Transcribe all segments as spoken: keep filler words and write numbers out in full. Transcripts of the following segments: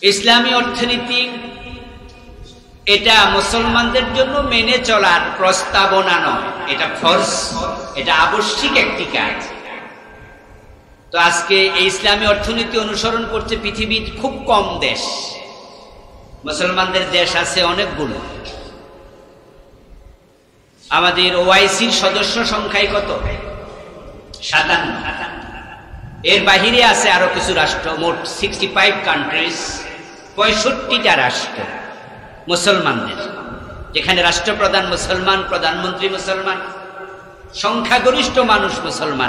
ইসলামী অর্থনীতি এটা মুসলমানদের জন্য মেনে চলার প্রস্তাবনা নয়, এটা ফরজ, এটা আবশ্যিক একটি কাজ। তো আজকে এই ইসলামী অর্থনীতি অনুসরণ করছে পৃথিবীর খুব কম দেশ। মুসলমানদের দেশ আছে অনেকগুলো। আমাদের ওআইসির সদস্য সংখ্যায় কত? সাতান্ন। এর বাহিরে আছে আরো কিছু রাষ্ট্র, মোট সিক্সটি ফাইভ কান্ট্রিজ, পঁয়ষট্টিটা রাষ্ট্র মুসলমানদের, যেখানে রাষ্ট্রপ্রধান মুসলমান, প্রধানমন্ত্রী মুসলমান, সংখ্যাগরিষ্ঠ মানুষ মুসলমান।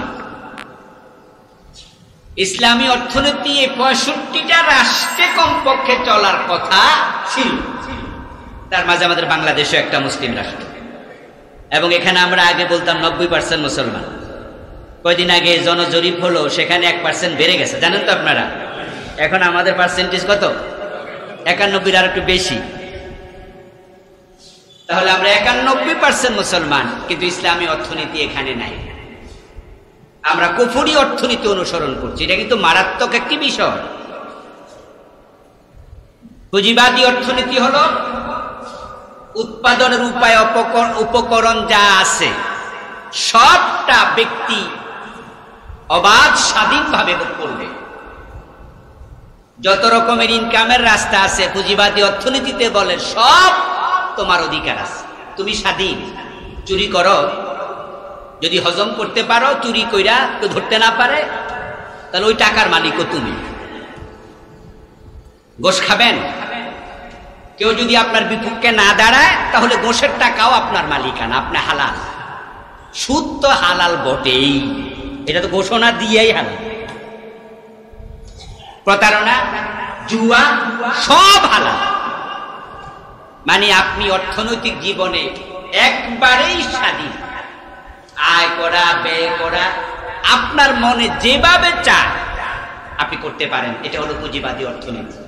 ইসলামী অর্থনীতি এই পঁয়ষট্টিটা রাষ্ট্রে কমপক্ষে চলার কথা ছিল। তার মাঝে আমাদের বাংলাদেশও একটা মুসলিম রাষ্ট্র, এবং এখানে আমরা আগে বলতাম নব্বই পার্সেন্ট মুসলমান। কয়দিন আগে জনজরিপ হলো, সেখানে এক পার্সেন্ট বেড়ে গেছে, জানেন তো আপনারা। এখন আমাদের পার্সেন্টেজ কত? একানব্বই, আর একটু বেশি। তাহলে আমরা একানব্বই পার্সেন্ট মুসলমান, কিন্তু ইসলামী অর্থনীতি এখানে নাই। আমরা কুফরি অর্থনীতি অনুসরণ করছি। এটা কিন্তু মারাত্মক একটি বিষয়। পুঁজিবাদী অর্থনীতি হলো উৎপাদনের উপায়, উপকরণ যা আছে সবটা ব্যক্তি অবাধ স্বাধীনভাবে ভোগ করবে। যত রকমের ইনকামের রাস্তা আছে পুঁজিবাদী অর্থনীতিতে বলে সব তোমার অধিকার আছে, তুমি স্বাধীন। চুরি করো, যদি হজম করতে পারো, চুরি কইরা কেউ ধরতে না পারে, তাহলে ওই টাকার মালিকও তুমি। ঘোষ খাবেন, কেউ যদি আপনার বিপক্ষে না দাঁড়ায়, তাহলে ঘোষের টাকাও আপনার মালিকানা, আপনি হালাল। সুদ তো হালাল বটেই, এটা তো ঘোষণা দিয়েই হালাল। প্রতারণা, জুয়া, সব হালাল। মানে আপনি অর্থনৈতিক জীবনে একবারেই স্বাধীন। আয় করা, ব্যয় করা, আপনার মনে যেভাবে চায় আপনি করতে পারেন। এটা হলো পুঁজিবাদী অর্থনীতি।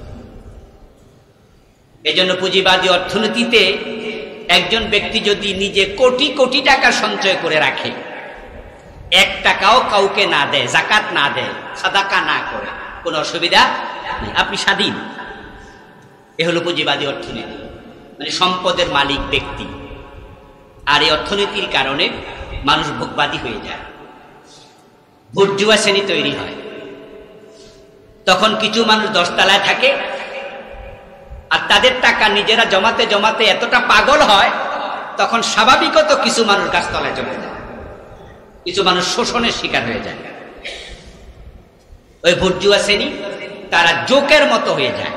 এই জন্য পুঁজিবাদী অর্থনীতিতে একজন ব্যক্তি যদি নিজে কোটি কোটি টাকা সঞ্চয় করে রাখে, এক টাকাও কাউকে না দেয়, যাকাত না দেয়, সাদাকা না করে, কোনো অসুবিধা নেই, আপনি স্বাধীন। এ হলো পুঁজিবাদী অর্থনীতি, মানে সম্পদের মালিক ব্যক্তি। আর এই অর্থনীতির কারণে মানুষ ভোগবাদী হয়ে যায়, বুর্জুয়া শ্রেণী তৈরি হয়। তখন কিছু মানুষ দশতলায় থাকে, আর তাদের টাকা নিজেরা জমাতে জমাতে এতটা পাগল হয়, তখন স্বাভাবিকত কিছু মানুষ গাছতলায় চলে যায়, কিছু মানুষ শোষণের শিকার হয়ে যায়। ওই বুর্জুয়া শ্রেণী তারা জোকের মতো হয়ে যায়।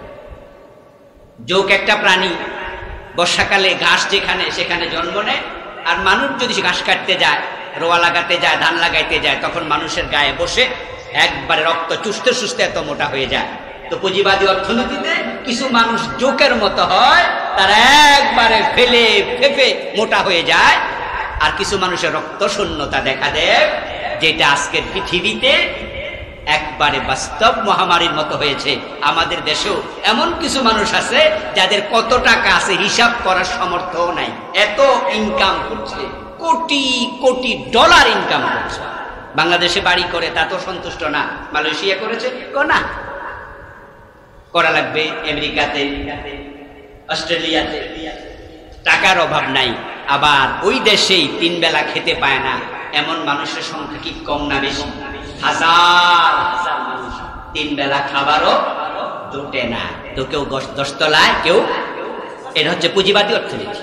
জোক একটা প্রাণী, বর্ষাকালে ঘাস যেখানে সেখানে জন্ম নেয়, আর মানুষ যদি ঘাস কাটতে যায়, রোয়া লাগাতে যায়, ধান লাগাইতে যায়, তখন মানুষের গায়ে বসে একবারে রক্ত চুষতে চুষতে এত মোটা হয়ে যায়। তো পুঁজিবাদী অর্থনীতিতে কিছু মানুষ জোকের মতো হয়, তারা একবারে ফেলে ফেপে মোটা হয়ে যায়, আর কিছু মানুষের রক্ত শূন্যতা দেখা দেয়, যেটা আজকের পৃথিবীতে একবারে বাস্তব মহামারীর মতো হয়েছে। আমাদের দেশেও এমন কিছু মানুষ আছে যাদের কত টাকা আছে হিসাব করার সামর্থ্য নাই, এত ইনকাম করছে, কোটি কোটি ডলার ইনকাম করছে। বাংলাদেশে বাড়ি করে তা তো সন্তুষ্ট না, মালয়েশিয়া করেছে না, করা লাগবে আমেরিকাতে, অস্ট্রেলিয়াতে। টাকার অভাব নাই, আবার ওই দেশেই তিন বেলা খেতে পায় না এমন মানুষের সংখ্যা কি কম না বেশি? হাজার হাজার মানুষ তিন বেলা খাবারও জোটে না। তো কেউ দশতলায়, কেউ। এটা হচ্ছে পুঁজিবাদী অর্থনীতি।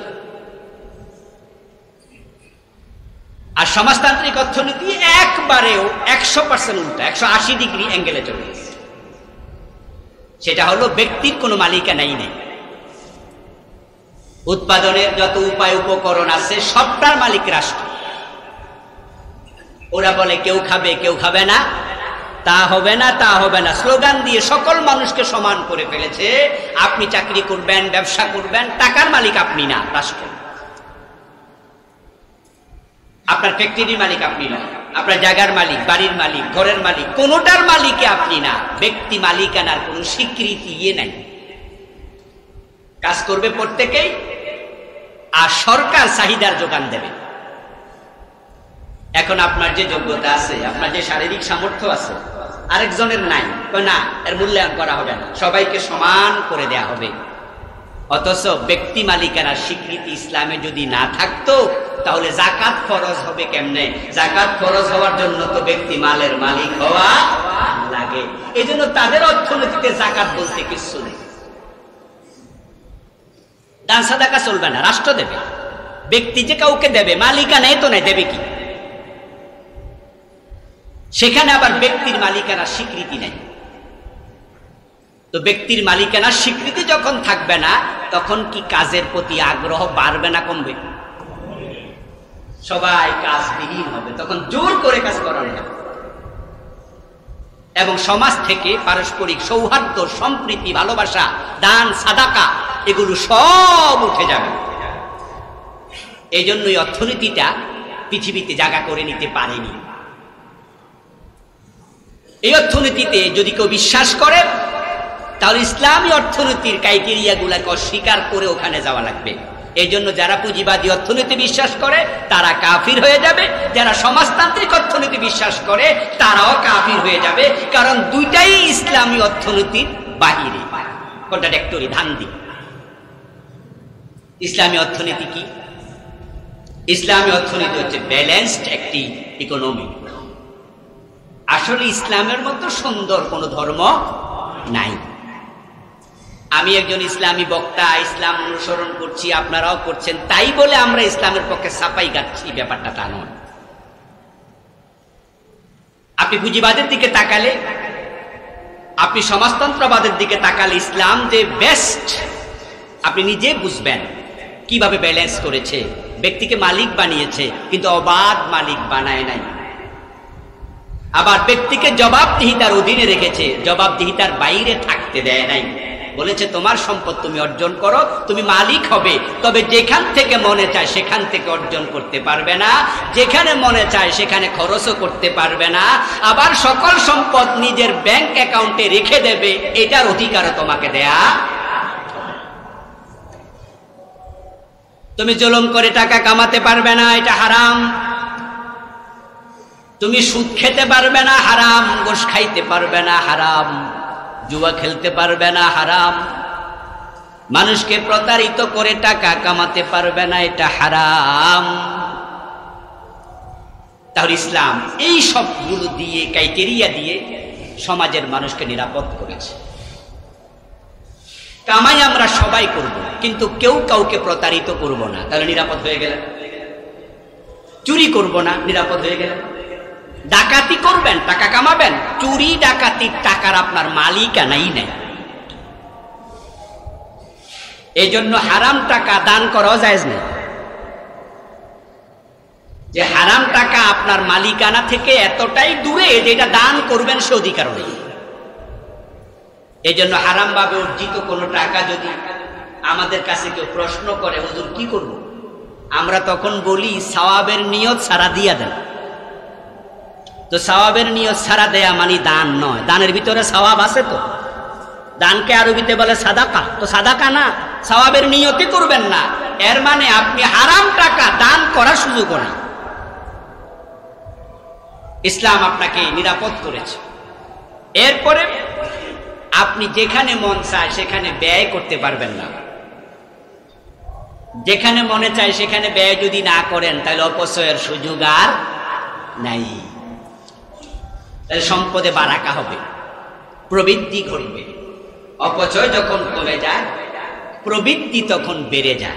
আর সমাজতান্ত্রিক অর্থনীতি একবারেও একশো পার্সেন্ট উল্টা, একশো আশি ডিগ্রি অ্যাঙ্গেলে চলে গেছে। সেটা হলো ব্যক্তির কোনো মালিকানাই নেই। উৎপাদনের যত উপায় উপকরণ আছে সবটার মালিক রাষ্ট্র। ওরা বলে কেউ খাবে কেউ খাবে না, তা হবে না, তা হবে না, স্লোগান দিয়ে সকল মানুষকে সমান করে ফেলেছে। আপনি চাকরি করবেন, ব্যবসা করবেন, টাকার মালিক আপনি না, রাষ্ট্র। আপনার ফ্যাক্টরির মালিক আপনি না, আপনার জায়গার মালিক, বাড়ির মালিক, ঘরের মালিক, কোনোটার মালিকে আপনি না। ব্যক্তি মালিকানার কোন স্বীকৃতি ইয়ে নাই। কাজ করবে প্রত্যেকেই, আর সরকার চাহিদার যোগান দেবে। এখন আপনার যে যোগ্যতা আছে, আপনার যে শারীরিক সামর্থ্য আছে, আরেকজনের নাই, না এর মূল্যায়ন করা হবে না, সবাইকে সমান করে দেয়া হবে। অথচ ব্যক্তি মালিকানার স্বীকৃতি ইসলামে যদি না থাকতো তাহলে যাকাত ফরজ হবে কেমনে? যাকাত ফরজ হওয়ার জন্য তো ব্যক্তি মালের মালিক হওয়া লাগে। এই জন্য তাদের অর্থনীতিতে যাকাত বলতে কিছু নেই। দান সাদাকা চলবে না, রাষ্ট্র দেবে। ব্যক্তি যে কাউকে দেবে, মালিকানাই তো নাই, দেবে কি? সেখানে আবার ব্যক্তির মালিকানার স্বীকৃতি নেই। তো ব্যক্তির মালিকানার স্বীকৃতি যখন থাকবে না, তখন কি কাজের প্রতি আগ্রহ বাড়বে না কমবে? সবাই কাজবিহীন হবে, তখন জোর করে কাজ করানো হবে। এবং সমাজ থেকে পারস্পরিক সৌহার্দ্য, সম্প্রীতি, ভালোবাসা, দান সাদাকা এগুলো সব উঠে যাবে। এই জন্যই অর্থনীতিটা পৃথিবীতে জায়গা করে নিতে পারেনি। এই অর্থনীতিতে যদি কেউ বিশ্বাস করে তাহলে ইসলামী অর্থনীতির ক্রাইটেরিয়া গুলাকে অস্বীকার করে ওখানে যাওয়া লাগবে। এই জন্য যারা পুঁজিবাদী অর্থনীতি বিশ্বাস করে তারা কাফির হয়ে যাবে, যারা সমাজতান্ত্রিক অর্থনীতি বিশ্বাস করে তারাও কাফির হয়ে যাবে, কারণ দুইটাই ইসলামী অর্থনীতির বাহিরে, কন্ট্রাডিক্টরি, ধান্দি। ইসলামী অর্থনীতি কি? ইসলামী অর্থনীতি হচ্ছে ব্যালেন্সড একটি ইকোনমি। আসলে ইসলামের মতো সুন্দর কোন ধর্ম নাই। আমি একজন ইসলামী বক্তা, ইসলাম অনুসরণ করছি, আপনারাও করছেন, তাই বলে আমরা ইসলামের পক্ষে সাফাই গাচ্ছি, ব্যাপারটা তা নয়। আপনি পুঁজিবাদের দিকে তাকালে, আপনি সমাজতন্ত্রবাদের দিকে তাকালে ইসলাম যে বেস্ট আপনি নিজে বুঝবেন কিভাবে ব্যালেন্স করেছে। ব্যক্তিকে মালিক বানিয়েছে কিন্তু অবাধ মালিক বানায় নাই। আবার ব্যক্তিকে জবাবদিহিতার অধীনে রেখেছে, জবাবদিহিতার বাইরে থাকতে দেয় নাই। বলেছে তোমার সম্পদ তুমি অর্জন করো, তুমি মালিক হবে, তবে যেখান থেকে মনে চায় সেখান থেকে অর্জন করতে পারবে না, যেখানে মনে চায় সেখানে খরচও করতে পারবে না। আবার সকল সম্পদ নিজের ব্যাংক অ্যাকাউন্টে রেখে দেবে, এটার অধিকারও তোমাকে দেয়া। তুমি জুলুম করে টাকা কামাতে পারবে না, এটা হারাম। তুমি সুদ খেতে পারবে না, হারাম। গোশ খাইতে পারবে না, হারাম। জুয়া খেলতে পারবে না, হারাম। মানুষকে প্রতারিত করে টাকা কামাতে পারবে না, এটা হারাম। তাহলে ইসলাম এই সবগুলো দিয়ে, ক্রাইটেরিয়া দিয়ে সমাজের মানুষকে নিরাপদ করেছে। কামাই আমরা সবাই করব, কিন্তু কেউ কাউকে প্রতারিত করব না, তাহলে নিরাপদ হয়ে গেল। চুরি করব না, নিরাপদ হয়ে গেল। ডাকাতি করবেন, টাকা কামাবেন, চুরি ডাকাতির টাকার আপনার মালিকানাই নেই। এই জন্য হারাম টাকা দান করাও জায়েজ নেই। যে হারাম টাকা আপনার মালিকানা থেকে এতটাই দূরে যেটা দান করবেন সে অধিকার নেই। এই জন্য হারাম ভাবে অর্জিত কোনো টাকা যদি আমাদের কাছে কেউ প্রশ্ন করে হুজুর কি করব, আমরা তখন বলি সওয়াবের নিয়ত ছাড়া দিয়া দেন। তো সওয়াবের নিয়ত ছাড়া দেয়া মানে দান নয়, দানের ভিতরে সওয়াব আছে। তো দানকে আরবিতে বলে সাদাকা, তো সাদাকা না, সওয়াবের নিয়তই করবেন না, এর মানে আপনি হারাম টাকা দান করার সুযোগ নেই। ইসলাম আপনাকে নিরাপদ করেছে। এরপরে আপনি যেখানে মন চায় সেখানে ব্যয় করতে পারবেন না। যেখানে মনে চায় সেখানে ব্যয় যদি না করেন তাহলে অপচয়ের সুযোগ আর নাই। তাহলে সম্পদে বারাকা হবে, প্রবৃদ্ধি ঘটবে। অপচয় যখন কমে যায় প্রবৃদ্ধি তখন বেড়ে যায়।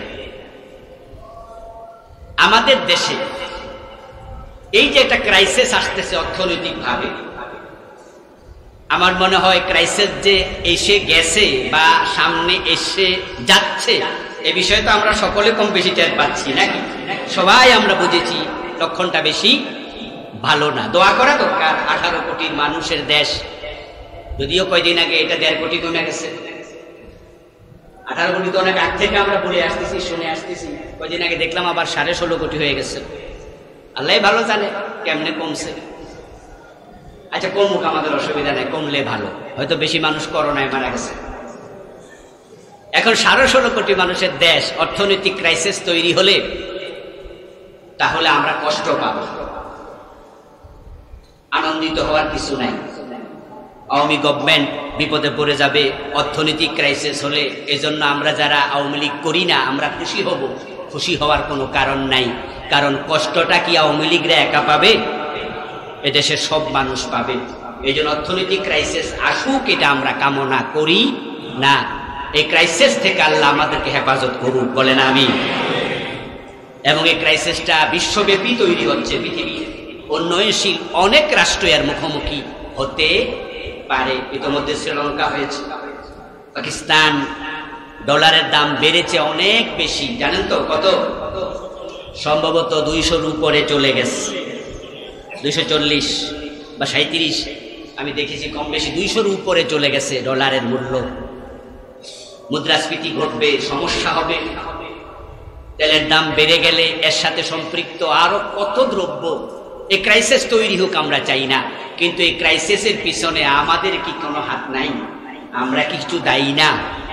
আমাদের দেশে এই যে একটা ক্রাইসিস আসতেছে অর্থনৈতিক ভাবে, আমার মনে হয় ক্রাইসিস যে এসে গেছে বা সামনে এসে যাচ্ছে এ বিষয়ে তো আমরা সকলে কম বেশি টের পাচ্ছি নাকি? সবাই আমরা বুঝেছি লক্ষণটা বেশি ভালো না। দোয়া করা দরকার। আঠারো কোটির মানুষের দেশ, যদিও কয়দিন আগে এটা দেড় কোটি কমে গেছে। আঠারো কোটি তো অনেক আগ থেকে আমরা বলে আসতেছি, শুনে আসতেছি। কয়দিন আগে দেখলাম আবার সাড়ে ষোলো কোটি হয়ে গেছে। আল্লাহ ভালো জানে কেমনে কমছে। আচ্ছা কমুক, আমাদের অসুবিধা নেই, কমলে ভালো। হয়তো বেশি মানুষ করোনায় মারা গেছে। এখন সাড়ে ষোলো কোটি মানুষের দেশ, অর্থনৈতিক ক্রাইসিস তৈরি হলে তাহলে আমরা কষ্ট পাব, আনন্দিত হওয়ার কিছু নাই। আওয়ামী গভর্নমেন্ট বিপদে পড়ে যাবে, অর্থনৈতিক ক্রাইসিস হলে। এজন্য আমরা যারা আওয়ামী লীগ করি না আমরা খুশি হব? খুশি হওয়ার কোনো কারণ নাই, কারণ কষ্টটা কি আওয়ামী লীগরা একা পাবে? এদেশের সব মানুষ পাবে। এই জন্য অর্থনৈতিক ক্রাইসিস আসুক এটা আমরা কামনা করি না। এই ক্রাইসিস থেকে আল্লাহ আমাদেরকে হেফাজত করুক, বলেন আমিন। এবং এই ক্রাইসিসটা বিশ্বব্যাপী তৈরি হচ্ছে, পৃথিবীর উন্নয়নশীল অনেক রাষ্ট্র এর মুখোমুখি হতে পারে। ইতিমধ্যে শ্রীলঙ্কা হয়েছে, পাকিস্তান, ডলারের দাম বেড়েছে অনেক বেশি, জানেন তো কত? সম্ভবত দুইশোর উপরে চলে গেছে, দুইশো চল্লিশ বা সাঁত্রিশ, আমি দেখেছি কম বেশি দুইশোর উপরে চলে গেছে ডলারের মূল্য। মুদ্রাস্ফীতি ঘটবে, সমস্যা হবে। তেলের দাম বেড়ে গেলে এর সাথে সম্পৃক্ত আরো কত দ্রব্য। এই ক্রাইসিস তৈরি হোক আমরা চাই না, কিন্তু এই ক্রাইসিসের পিছনে আমাদের কি কোনো হাত নাই? আমরা কিছু দায়ী না?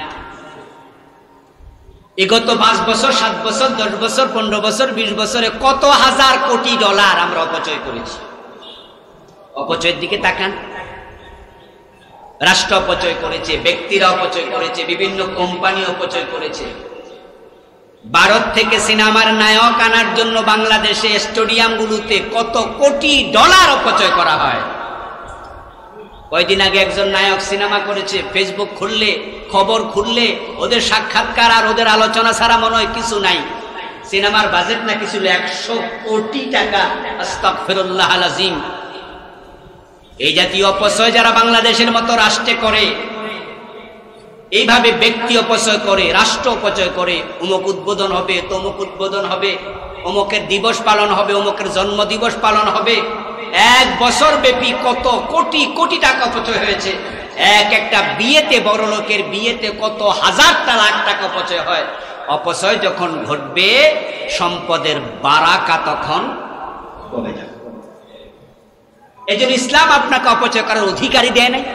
বিগত পাঁচ বছর, সাত বছর, দশ বছর, পনেরো বছর, বিশ বছরে কত হাজার কোটি ডলার আমরা অপচয় করেছি। অপচয়ের দিকে তাকান। রাষ্ট্র অপচয় করেছে, ব্যক্তিরা অপচয় করেছে, বিভিন্ন কোম্পানি অপচয় করেছে। ভারত থেকে সিনেমার নায়ক আনার জন্য বাংলাদেশে স্টেডিয়ামগুলোতে কত কোটি ডলার অপচয় করা হয়। কয়দিন আগে একজন নায়ক সিনেমা করেছে, ফেসবুক খুললে, খবর খুললে ওদের সাক্ষাৎকার আর ওদের আলোচনা ছাড়া মনে হয় কিছু নাই। সিনেমার বাজেট নাকি ছিল একশো কোটি টাকা। আস্তাগফিরুল্লাহ আল আযীম। এই জাতীয় অপচয় যারা বাংলাদেশের মতো রাষ্ট্রে করে, এইভাবে ব্যক্তি অপচয় করে, রাষ্ট্র অপচয় করে, অমুক উদ্বোধন হবে, তমুক উদ্বোধন হবে, অমুকের দিবস পালন হবে, অমুকের জন্ম দিবস পালন হবে, এক বছর ব্যাপী কত কোটি কোটি টাকা অপচয় হয়েছে। এক একটা বিয়েতে, বড় লোকের বিয়েতে কত হাজারটা লাখ টাকা অপচয় হয়। অপচয় যখন ঘটবে সম্পদের বারাকা তখন কমে যাবে। এই জন্য ইসলাম আপনাকে অপচয় করার অধিকারই দেয় নাই।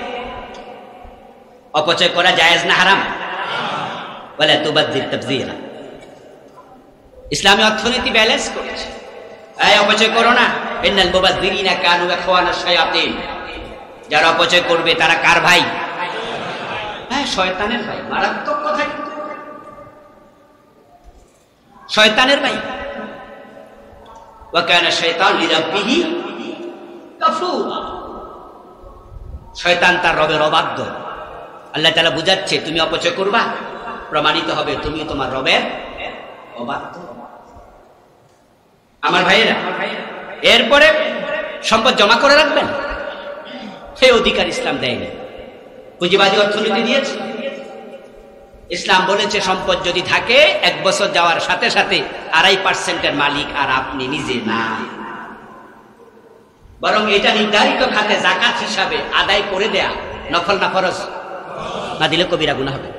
অপচয় করা জায়েজ না হারাম? বলে তুবাজ্জির তাবযীরা। ইসলামী অর্থনীতি ব্যালেন্স করেছে। এই অপচয় করো না। ইন্নাল মুবাযযিরিনা কানু ইখওয়ানাশ শায়াতিন। যারা অপচয় করবে তারা কার ভাই? হ্যাঁ, শয়তানের ভাই। মারাত্মক কথা কিন্তু, শয়তানের ভাই। ওয়া কানা শাইতানু লিরাব্বিহি কাফুরা। শয়তান তার রবের অবাধ্য। আল্লাহ তাআলা বুঝাচ্ছে, তুমি অপচয় করবা, প্রমাণিত হবে তুমি তোমার রবের অবাধ্য। আমার ভাইয়েরা, এরপরে সম্পদ জমা করে রাখবেন, সেই অধিকার ইসলাম দেয়নি। পুঁজিবাদী অর্থনীতি দিয়েছে। ইসলাম বলেছে সম্পদ যদি থাকে এক বছর যাওয়ার সাথে সাথে আড়াই পার্সেন্টের মালিক আর আপনি নিজে না, বরং এটা নির্ধারিত খাতে যাকাত হিসাবে আদায় করে দেয়া। নফল না ফরজ? না দিলে কবিরা গুনাহ হবে।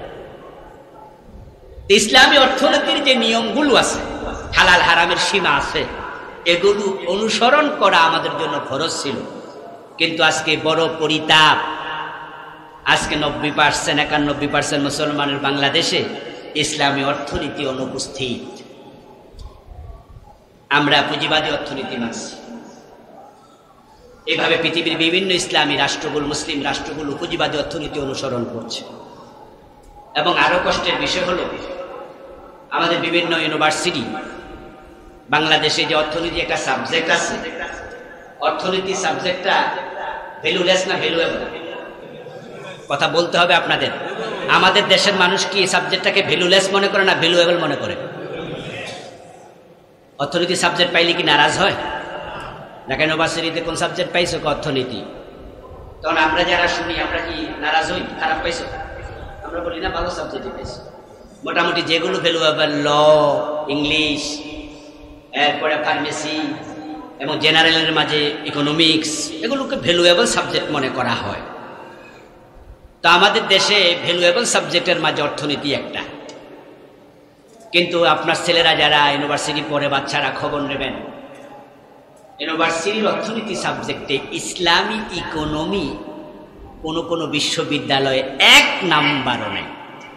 ইসলামী অর্থনীতির যে নিয়মগুলো আছে, হালাল হারামের সীমা আছে, এগুলো অনুসরণ করা আমাদের জন্য ফরজ ছিল। কিন্তু আজকে বড় পরিতাপ, আজকে নব্বই পার্সেন্ট একানব্বই পার্সেন্ট মুসলমানের বাংলাদেশে ইসলামী অর্থনীতি অনুপস্থিত। আমরা পুঁজিবাদী অর্থনীতি মানছি। এভাবে পৃথিবীর বিভিন্ন ইসলামী রাষ্ট্রগুলো, মুসলিম রাষ্ট্রগুলো পুঁজিবাদী অর্থনীতি অনুসরণ করছে। এবং আরো কষ্টের বিষয় হলো, আমাদের বিভিন্ন ইউনিভার্সিটি, বাংলাদেশে যে অর্থনীতি একটা সাবজেক্ট আছে, অর্থনীতি সাবজেক্টটা ভ্যালুলেস না ভ্যালুয়েবল? কথা বলতে হবে আপনাদের। আমাদের দেশের মানুষ কি এই সাবজেক্টটাকে ভ্যালুলেস মনে করে না ভ্যালুয়েবল মনে করে? অর্থনীতি সাবজেক্ট পাইলে কি নারাজ হয়? ঢাকা ইউনিভার্সিটিতে কোন সাবজেক্ট পাইছো? অর্থনীতি। তখন আমরা যারা শুনি আমরা কি নারাজ হই? খারাপ পাইছো? আমরা বলি না ভালো সাবজেক্টই পাইছো। মোটামুটি যেগুলো ভ্যালুয়েবল, ল, ইংলিশ, এরপরে ফার্মেসি এবং জেনারেলের মাঝে ইকোনমিক্স, এগুলোকে ভ্যালুয়েবল সাবজেক্ট মনে করা হয়। তো আমাদের দেশে ভ্যালুয়েবল সাবজেক্টের মাঝে অর্থনীতি একটা। কিন্তু আপনার ছেলেরা যারা ইউনিভার্সিটি পড়ে, বাচ্চারা খবর নেবেন, ইউনিভার্সিটির অর্থনীতি সাবজেক্টে ইসলামী ইকোনমি কোন কোন বিশ্ববিদ্যালয়ে এক নাম্বারও নেই।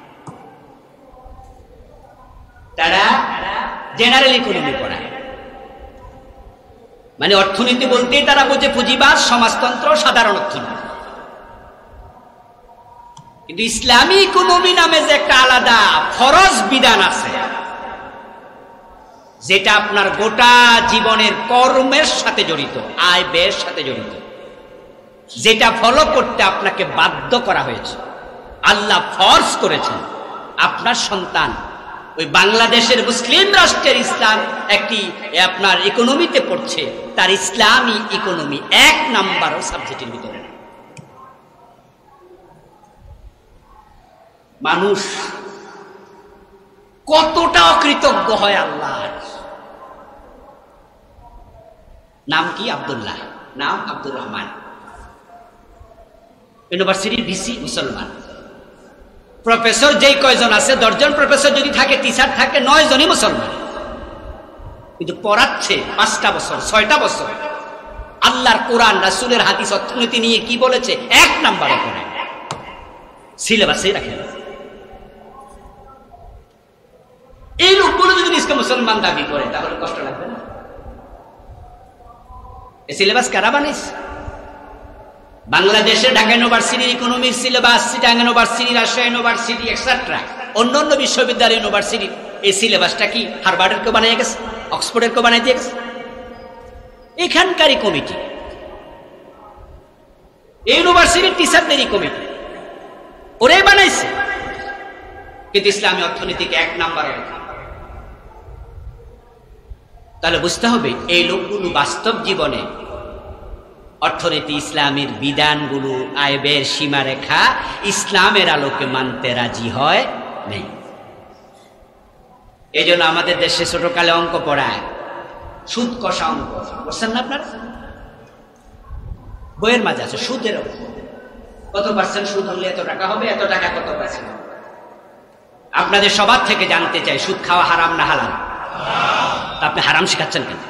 তারা জেনারেল ইকোনমি পড়ায়। মানে অর্থনীতি বলতেই তারা বোঝে পুঁজিবাদ, সমাজতন্ত্র, সাধারণ অর্থনীতি। কিন্তু ইসলামী ইকোনমি নামে যে একটা আলাদা ফরজ বিধান আছে, যেটা আপনার গোটা জীবনের কর্মের সাথে জড়িত, আয় ব্যয়ের সাথে জড়িত, যেটা ফলো করতে আপনাকে বাধ্য করা হয়েছে, আল্লাহ ফরজ করেছেন। আপনার সন্তান ওই বাংলাদেশের মুসলিম রাষ্ট্রের ইসলাম একটি আপনার ইকোনমিতে পড়ছে, তার ইসলামী ইকোনমি এক নাম্বার সাবজেক্টের ভিতরে। মানুষ কতটা অকৃতজ্ঞ হয় আল্লাহর। নাম কি? আব্দুল্লাহ, নাম আব্দুর রহমান, ইউনিভার্সিটির ভিসি, মুসলমান। প্রফেসর যেই কয়জন আছে, দশজন প্রফেসর যদি থাকে, টিচার থাকে নয় জনই মুসলমান, কিন্তু পড়াচ্ছে পাঁচটা বছর ছয়টা বছর আল্লাহর কোরআন, রাসূলের হাদিস, অর্থনীতি নিয়ে কি বলেছে এক নাম্বারে পড়ে, সিলেবাসে রাখে। এই লোকগুলো যদি নিজকে মুসলমান দাবি করে তাহলে কষ্ট লাগবে না? এই সিলেবাস কারা বানিয়েছে? বাংলাদেশের ঢাকা ইউনিভার্সিটির ইকোনমির syllabus, Chittagong university, Rajshahi university etcetera অন্যান্য বিশ্ববিদ্যালয় ইউনিভার্সিটির এই সিলেবাসটা কি হার্ভার্ডের কেউ বানিয়ে গেছে? অক্সফোর্ডের কেউ বানিয়ে দিয়ে গেছে? এখানকারই কমিটি, এই ইউনিভার্সিটির টিচারদেরই কমিটি, ওরাই বানাইছে। কিন্তু ইসলামী অর্থনীতিকে এক নাম্বারে। তাহলে বুঝতে হবে এই লোকগুলো বাস্তব জীবনে অর্থনীতি, ইসলামের বিধানগুলো, আয় ব্যয়ের সীমারেখা ইসলামের আলোকে মানতে রাজি হয় নেই। এই জন্য আমাদের দেশে ছোটকালে অঙ্ক পড়ায়, সুদ কষা অঙ্ক, বুঝছেন না আপনার? বইয়ের মাঝে আছে সুদের অঙ্ক, কত পার্সেন্ট সুদ হলে এত টাকা হবে, এত টাকা কত পার্সেন্ট। আপনাদের সবার থেকে জানতে চাই, সুদ খাওয়া হারাম না হালাল? তা আপনি হারাম শেখাচ্ছেন কেন?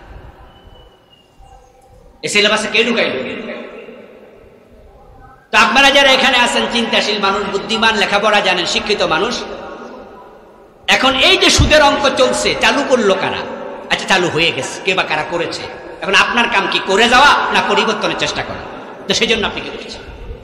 এই সিলেবাসে কে ঢুকাইল? তো আপনারা যারা এখানে আছেন, চিন্তাশীল মানুষ, বুদ্ধিমান, লেখাপড়া জানেন, শিক্ষিত মানুষ, এখন এই যে সুদের অঙ্ক চলছে, চালু করলো কারা? আচ্ছা, চালু হয়ে গেছে, কে বা কারা করেছে। এখন আপনার কাম কি করে যাওয়া না পরিবর্তনের চেষ্টা করা? তো সেই জন্য আপনি কি করছেন?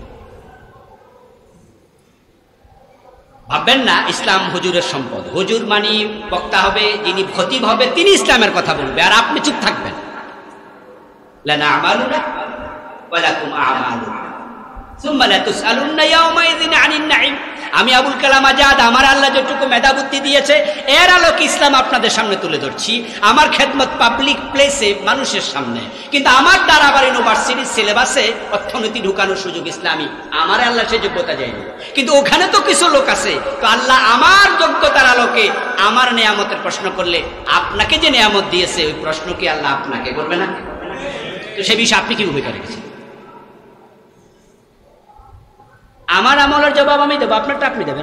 ভাববেন না ইসলাম হুজুরের সম্পদ। হুজুর মানি বক্তা হবে, যিনি খতিব হবে, তিনি ইসলামের কথা বলবে, আর আপনি চুপ থাকবেন। লানা আমালুনা ওয়া লাকুম আমালুকুম সুম্মা লা তুসআলুনা ইয়াওমাইযিন আনিন নাঈম। আমি আবুল কালাম আজাদ, আমার আল্লাহ যেটুকু মেধা বুদ্ধি দিয়েছে এর আলোকে ইসলাম আপনাদের সামনে তুলে ধরছি। আমার খেদমত পাবলিক প্লেসে, মানুষের সামনে। কিন্তু আমার দ্বারা আবার ইউনিভার্সিটির সিলেবাসে অর্থনীতি ঢুকানোর সুযোগ ইসলামী আমার আল্লাহ সে যোগ্যতা যায়নি। কিন্তু ওখানে তো কিছু লোক আছে, তো আল্লাহ আমার যোগ্যতার আলোকে আমার নেয়ামতের প্রশ্ন করলে আপনাকে যে নেয়ামত দিয়েছে ওই প্রশ্ন কি আল্লাহ আপনাকে করবে না? তো সে বিষয়ে আপনি কি ভূমিকা রেখেছেন? আমার আমলের জবাব আমি দেবো, আপনারটা আপনি দেবেন।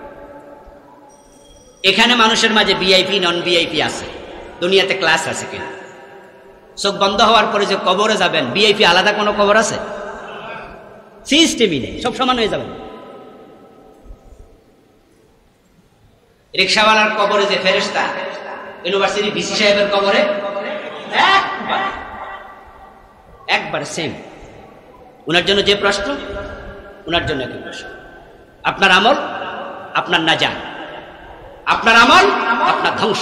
এখানে মানুষের মাঝে ভিআইপি, নন ভিআইপি আছে, দুনিয়াতে ক্লাস আছে কিনা? চোখ বন্ধ হওয়ার পরে যে কবরে যাবেন, ভিআইপি আলাদা কোনো কবর আছে? সিস্টেমই নেই, সব সমান হয়ে যাবেন। রিক্সাওয়ালার কবরে যে ফেরেশতা, ইউনিভার্সিটি ভিসি সাহেবের কবরে একবার একবার সেম। ওনার জন্য যে প্রশ্ন, ওনার জন্য একই প্রশ্ন। আপনার আমল আপনার নাজাত, আপনার আমল আপনার ধ্বংস।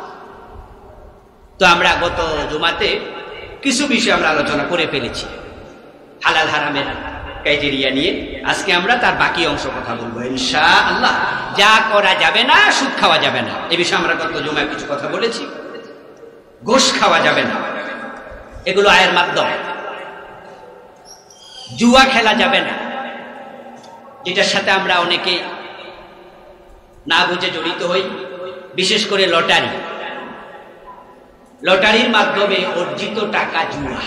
তো আমরা গত জুমাতে কিছু বিষয় আমরা আলোচনা করে ফেলেছি হালাল হারামের ক্রাইটেরিয়া নিয়ে। আজকে আমরা তার বাকি অংশ কথা বলবো ইনশাআল্লাহ। যা করা যাবে না, সুদ খাওয়া যাবে না, এ বিষয়ে আমরা গত জুমায় কিছু কথা বলেছি। ঘুষ খাওয়া যাবে না, এগুলো আয়ের মাধ্যম। জুয়া খেলা যাবে না, যেটার সাথে আমরা অনেকে না বুঝে জড়িত হই, বিশেষ করে লটারি। লটারির মাধ্যমে অর্জিত টাকা জুয়া,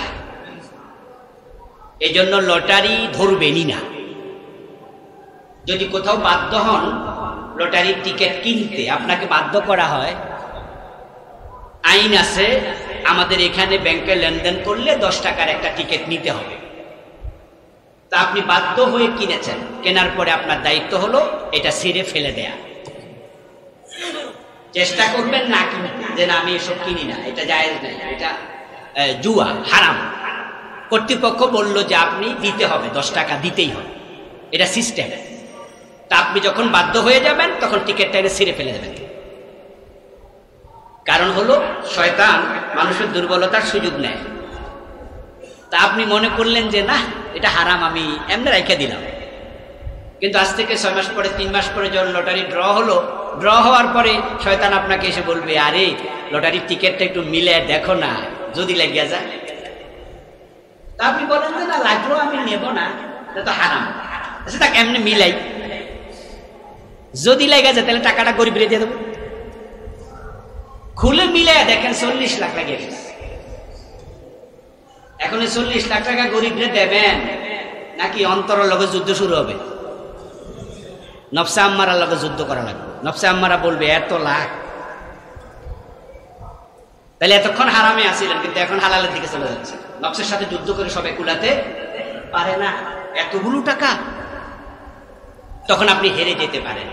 এই জন্য লটারি ধরবেনই না। যদি কোথাও বাধ্য হন লটারির টিকিট কিনতে, আপনাকে বাধ্য করা হয়, আইন আছে আমাদের এখানে ব্যাংকে লেনদেন করলে দশ টাকার একটা টিকিট নিতে হবে। তা আপনি বাধ্য হয়ে কিনেছেন, কেনার পরে আপনার দায়িত্ব হলো এটা ছিঁড়ে ফেলে দেয়া। চেষ্টা করবেন না কিনতে, যে না আমি এসব কিনি না, এটা জায়েজ নাই, এটা জুয়া, হারাম। কর্তৃপক্ষ বলল যে আপনি দিতে হবে, দশ টাকা দিতেই হবে, এটা সিস্টেম। তা আপনি যখন বাধ্য হয়ে যাবেন তখন টিকিটটা এনে ছিঁড়ে ফেলে দেবেন। কারণ হলো শয়তান মানুষের দুর্বলতার সুযোগ নেয়। তা আপনি মনে করলেন যে না এটা হারাম, আমি এমনি রাইখা দিলাম, কিন্তু আজ থেকে ছয় মাস পরে তিন মাস পরে যখন লটারি ড্র হলো, ড্র হওয়ার পরে শয়তান আপনাকে এসে বলবে আরে লটারির টিকিটটা একটু মিলে দেখো না যদি লাগিয়া যায়। তা আপনি বলেন যে না লাগলো আমি নেব না, এটা তো হারাম, আচ্ছা তাকে এমনি মিলাই, যদি লেগে যায় তাহলে টাকাটা গরিবরে দিয়ে দেবো। খুলে মিলে দেখেন চল্লিশ লাখ লাগিয়ে গেছে। এখন এই চল্লিশ লাখ টাকা গরিবরে দেবেন নাকি অন্তরের লগে যুদ্ধ শুরু হবে? নফসে আম্মারার লগে যুদ্ধ করা লাগবে। নফসে আম্মারা বলবে এত লাখ, তাহলে এতক্ষণ হারামে আসিলেন কিন্তু এখন হালালের দিকে চলে যাচ্ছে। নফসের সাথে যুদ্ধ করে সবে কুলাতে পারে না এতগুলো টাকা, তখন আপনি হেরে যেতে পারেন।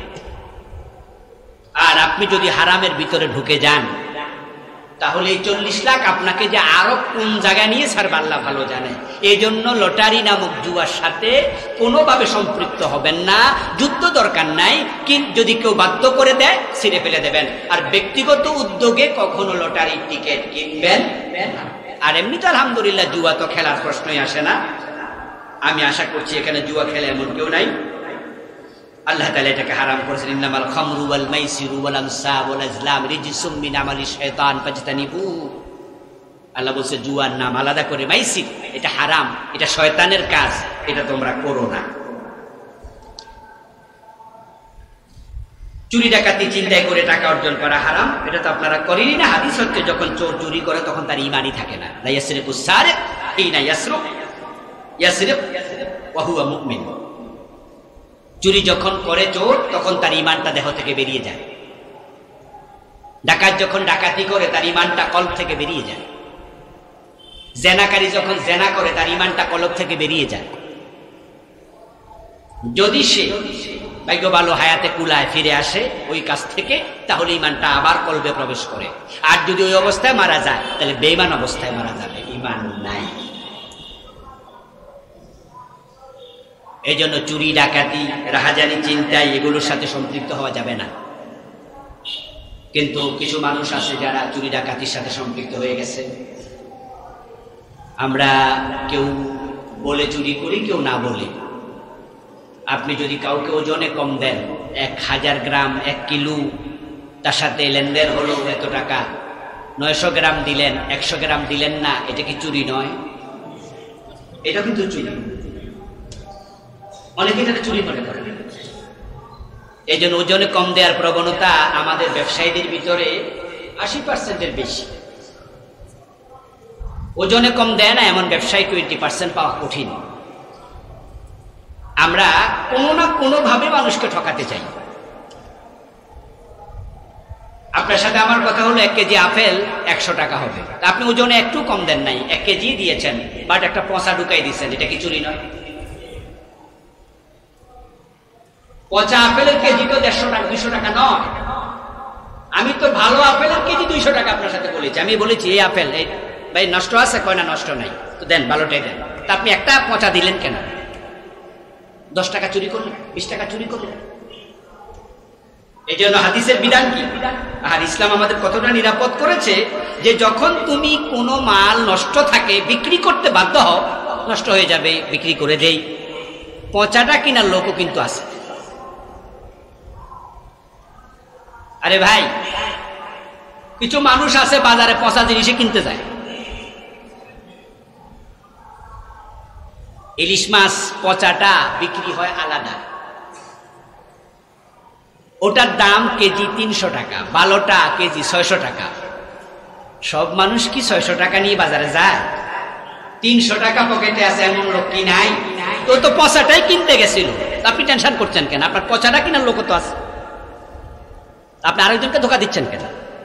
আর আপনি যদি হারামের ভিতরে ঢুকে যান তাহলে এই চল্লিশ লাখ আপনাকে যে আরো কোন জায়গায় নিয়ে ছাড়বে আল্লাহ ভালো জানে। এই জন্য লটারি নামক জুয়ার সাথে কোনোভাবে সম্পৃক্ত হবেন না। যুদ্ধ দরকার নাই, কিন্তু যদি কেউ বাধ্য করে দেয় ছিঁড়ে ফেলে দেবেন। আর ব্যক্তিগত উদ্যোগে কখনো লটারির টিকিট কিনবেন না। আর এমনি তো আলহামদুলিল্লাহ জুয়া তো খেলার প্রশ্নই আসে না। আমি আশা করছি এখানে জুয়া খেলে এমন কেউ নাই। আল্লাহ তাআলা এটাকে হারাম করেছেন, ইন্নামাল খামরু ওয়াল মাইসিরু ওয়াল আনসাব ওয়াল আজলাম রিজসুম মিন আমালি শাইতান ফাজতানিবু। আল্লাহ বলছে জুয়ার নাম আলাদা করে মাইসির, এটা হারাম, এটা শয়তানের কাজ, এটা তোমরা করো না। চুরি ডাকাতি চিন্তায় করে টাকা অর্জন করা হারাম, এটা তো আপনারা করেনই না। হাদিস হচ্ছে যখন চোর চুরি করে তখন তার ঈমানই থাকে না। লা ইয়াসরিকু সারিক হিনা ইয়াসরুক ইয়াসরিক ওয়া হুয়া মুমিন। চুরি যখন করে চোর তখন তার ঈমানটা দেহ থেকে বেরিয়ে যায়। ডাকাত যখন ডাকাতি করে তার ঈমানটা কলব থেকে বেরিয়ে যায়। জেনাকারী যখন জেনা করে তার ঈমানটা কলব থেকে বেরিয়ে যায়। যদি সে ভাগ্য ভালো হায়াতে কুলায় ফিরে আসে ওই কাজ থেকে, তাহলে ঈমানটা আবার কলবে প্রবেশ করে। আর যদি ওই অবস্থায় মারা যায় তাহলে বেঈমান অবস্থায় মারা যাবে, ঈমান নাই। এই জন্য চুরি ডাকাতি রাহাজানি চিন্তায় এগুলোর সাথে সম্পৃক্ত হওয়া যাবে না। কিন্তু কিছু মানুষ আছে যারা চুরি ডাকাতির সাথে সম্পৃক্ত হয়ে গেছে। আমরা কেউ বলে চুরি করি, কেউ না বলে। আপনি যদি কাউকে ওজনে কম দেন, এক হাজার গ্রাম এক কিলো, তার সাথে লেনদেন হলো এত টাকা, নয়শো গ্রাম দিলেন, একশো গ্রাম দিলেন না, এটা কি চুরি নয়? এটা কিন্তু চুরি। অনেকে এটা চুরি মনে করে। এই জন্য ওজনে কম দেওয়ার প্রবণতা আমাদের ব্যবসায়ীদের ভিতরে আশি পার্সেন্টের বেশি। ওজনে কম দেয় না এমন ব্যবসায়ী টোয়েন্টি পার্সেন্ট পাওয়া কঠিন। আমরা কোনো না কোনো ভাবে মানুষকে ঠকাতে চাই। আপনার সাথে আমার কথা হলো এক কেজি আপেল একশো টাকা হবে, আপনি ওজনে একটু কম দেন নাই, এক কেজি দিয়েছেন, বাট একটা পচা ঢুকাই দিচ্ছেন, এটা কি চুরি নয়? পচা আপেলের কেজি তো দেড়শো টাকা দুইশো টাকা নয়। আমি তো ভালো আপেলের কেজি দুইশো টাকা আপনার সাথে বলেছি। আমি বলেছি এই আপেল এই ভাই নষ্ট আছে, কয় না নষ্ট নাই, তো দেন ভালোটাই দেন। তা আপনি একটা পচা দিলেন কেন? দশ টাকা চুরি করলেন, বিশ টাকা চুরি করলেন। এই জন্য হাদিসের বিধান কি? আর ইসলাম আমাদের কতটা নিরাপদ করেছে যে যখন তুমি কোনো মাল নষ্ট থাকে বিক্রি করতে বাধ্য হও, নষ্ট হয়ে যাবে বিক্রি করে দেই, পচাটা কিনার লোকও কিন্তু আছে। আরে ভাই, কিছু মানুষ আছে বাজারে পচা জিনিসে কিনতে যায়। ইলিশ মাছ পচাটা বিক্রি হয় আলাদা, ওটার দাম কেজি তিনশো টাকা, ভালোটা কেজি ছয়শো টাকা। সব মানুষ কি ছয়শো টাকা নিয়ে বাজারে যায়? তিনশো টাকা পকেটে আছে এমন লোক কি নাই? তো তো পচাটাই কিনতে গেছিল, আপনি টেনশন করছেন কেন? আপনার পচাটা কিনার লোক তো আছে, আপনি আরেকজনকে ধোকা দিচ্ছেন কেন?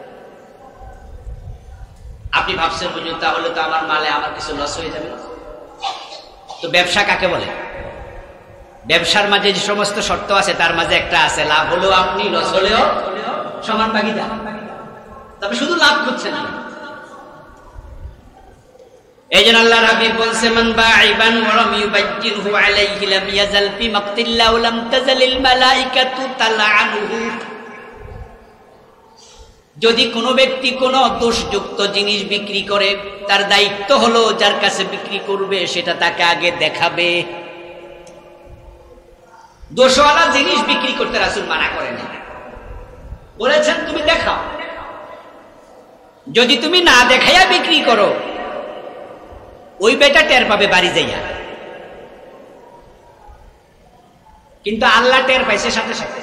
আপনি ভাবছেন বুঝুন তাহলে তো আমার মালে আমার কিছু লস হয়ে যাবে। তো ব্যবসা কাকে বলে? ব্যবসার মাঝে যে সমস্ত শর্ত আছে তার মাঝে একটা আছে লাভ হলেও আপনি, লস হলেও সমান ভাগীদার। তবে শুধু লাভ করছেন না, এইজন্য আল্লাহর হাবিব বলছেন মান বা'iban ওয়া লাম ইউবাজ্জিরহু আলাইহি লাম ইয়াজাল ফি মাকতিল্লাহ ওয়া লাম তাজালিল মালাইকাতু তালআনুহু। যদি কোনো ব্যক্তি কোনো দোষযুক্ত জিনিস বিক্রি করে, তার দায়িত্ব হলো যার কাছে বিক্রি করবে সেটা তাকে আগে দেখাবে। দোষওয়ালা জিনিস বিক্রি করতে রাসূল মানা করেন, বলেছেন তুমি দেখাও। যদি তুমি না দেখাইয়া বিক্রি করো, ওই বেটা টের পাবে বাড়ি যাইয়া, কিন্তু আল্লাহ টের পাইছে সাথে সাথে।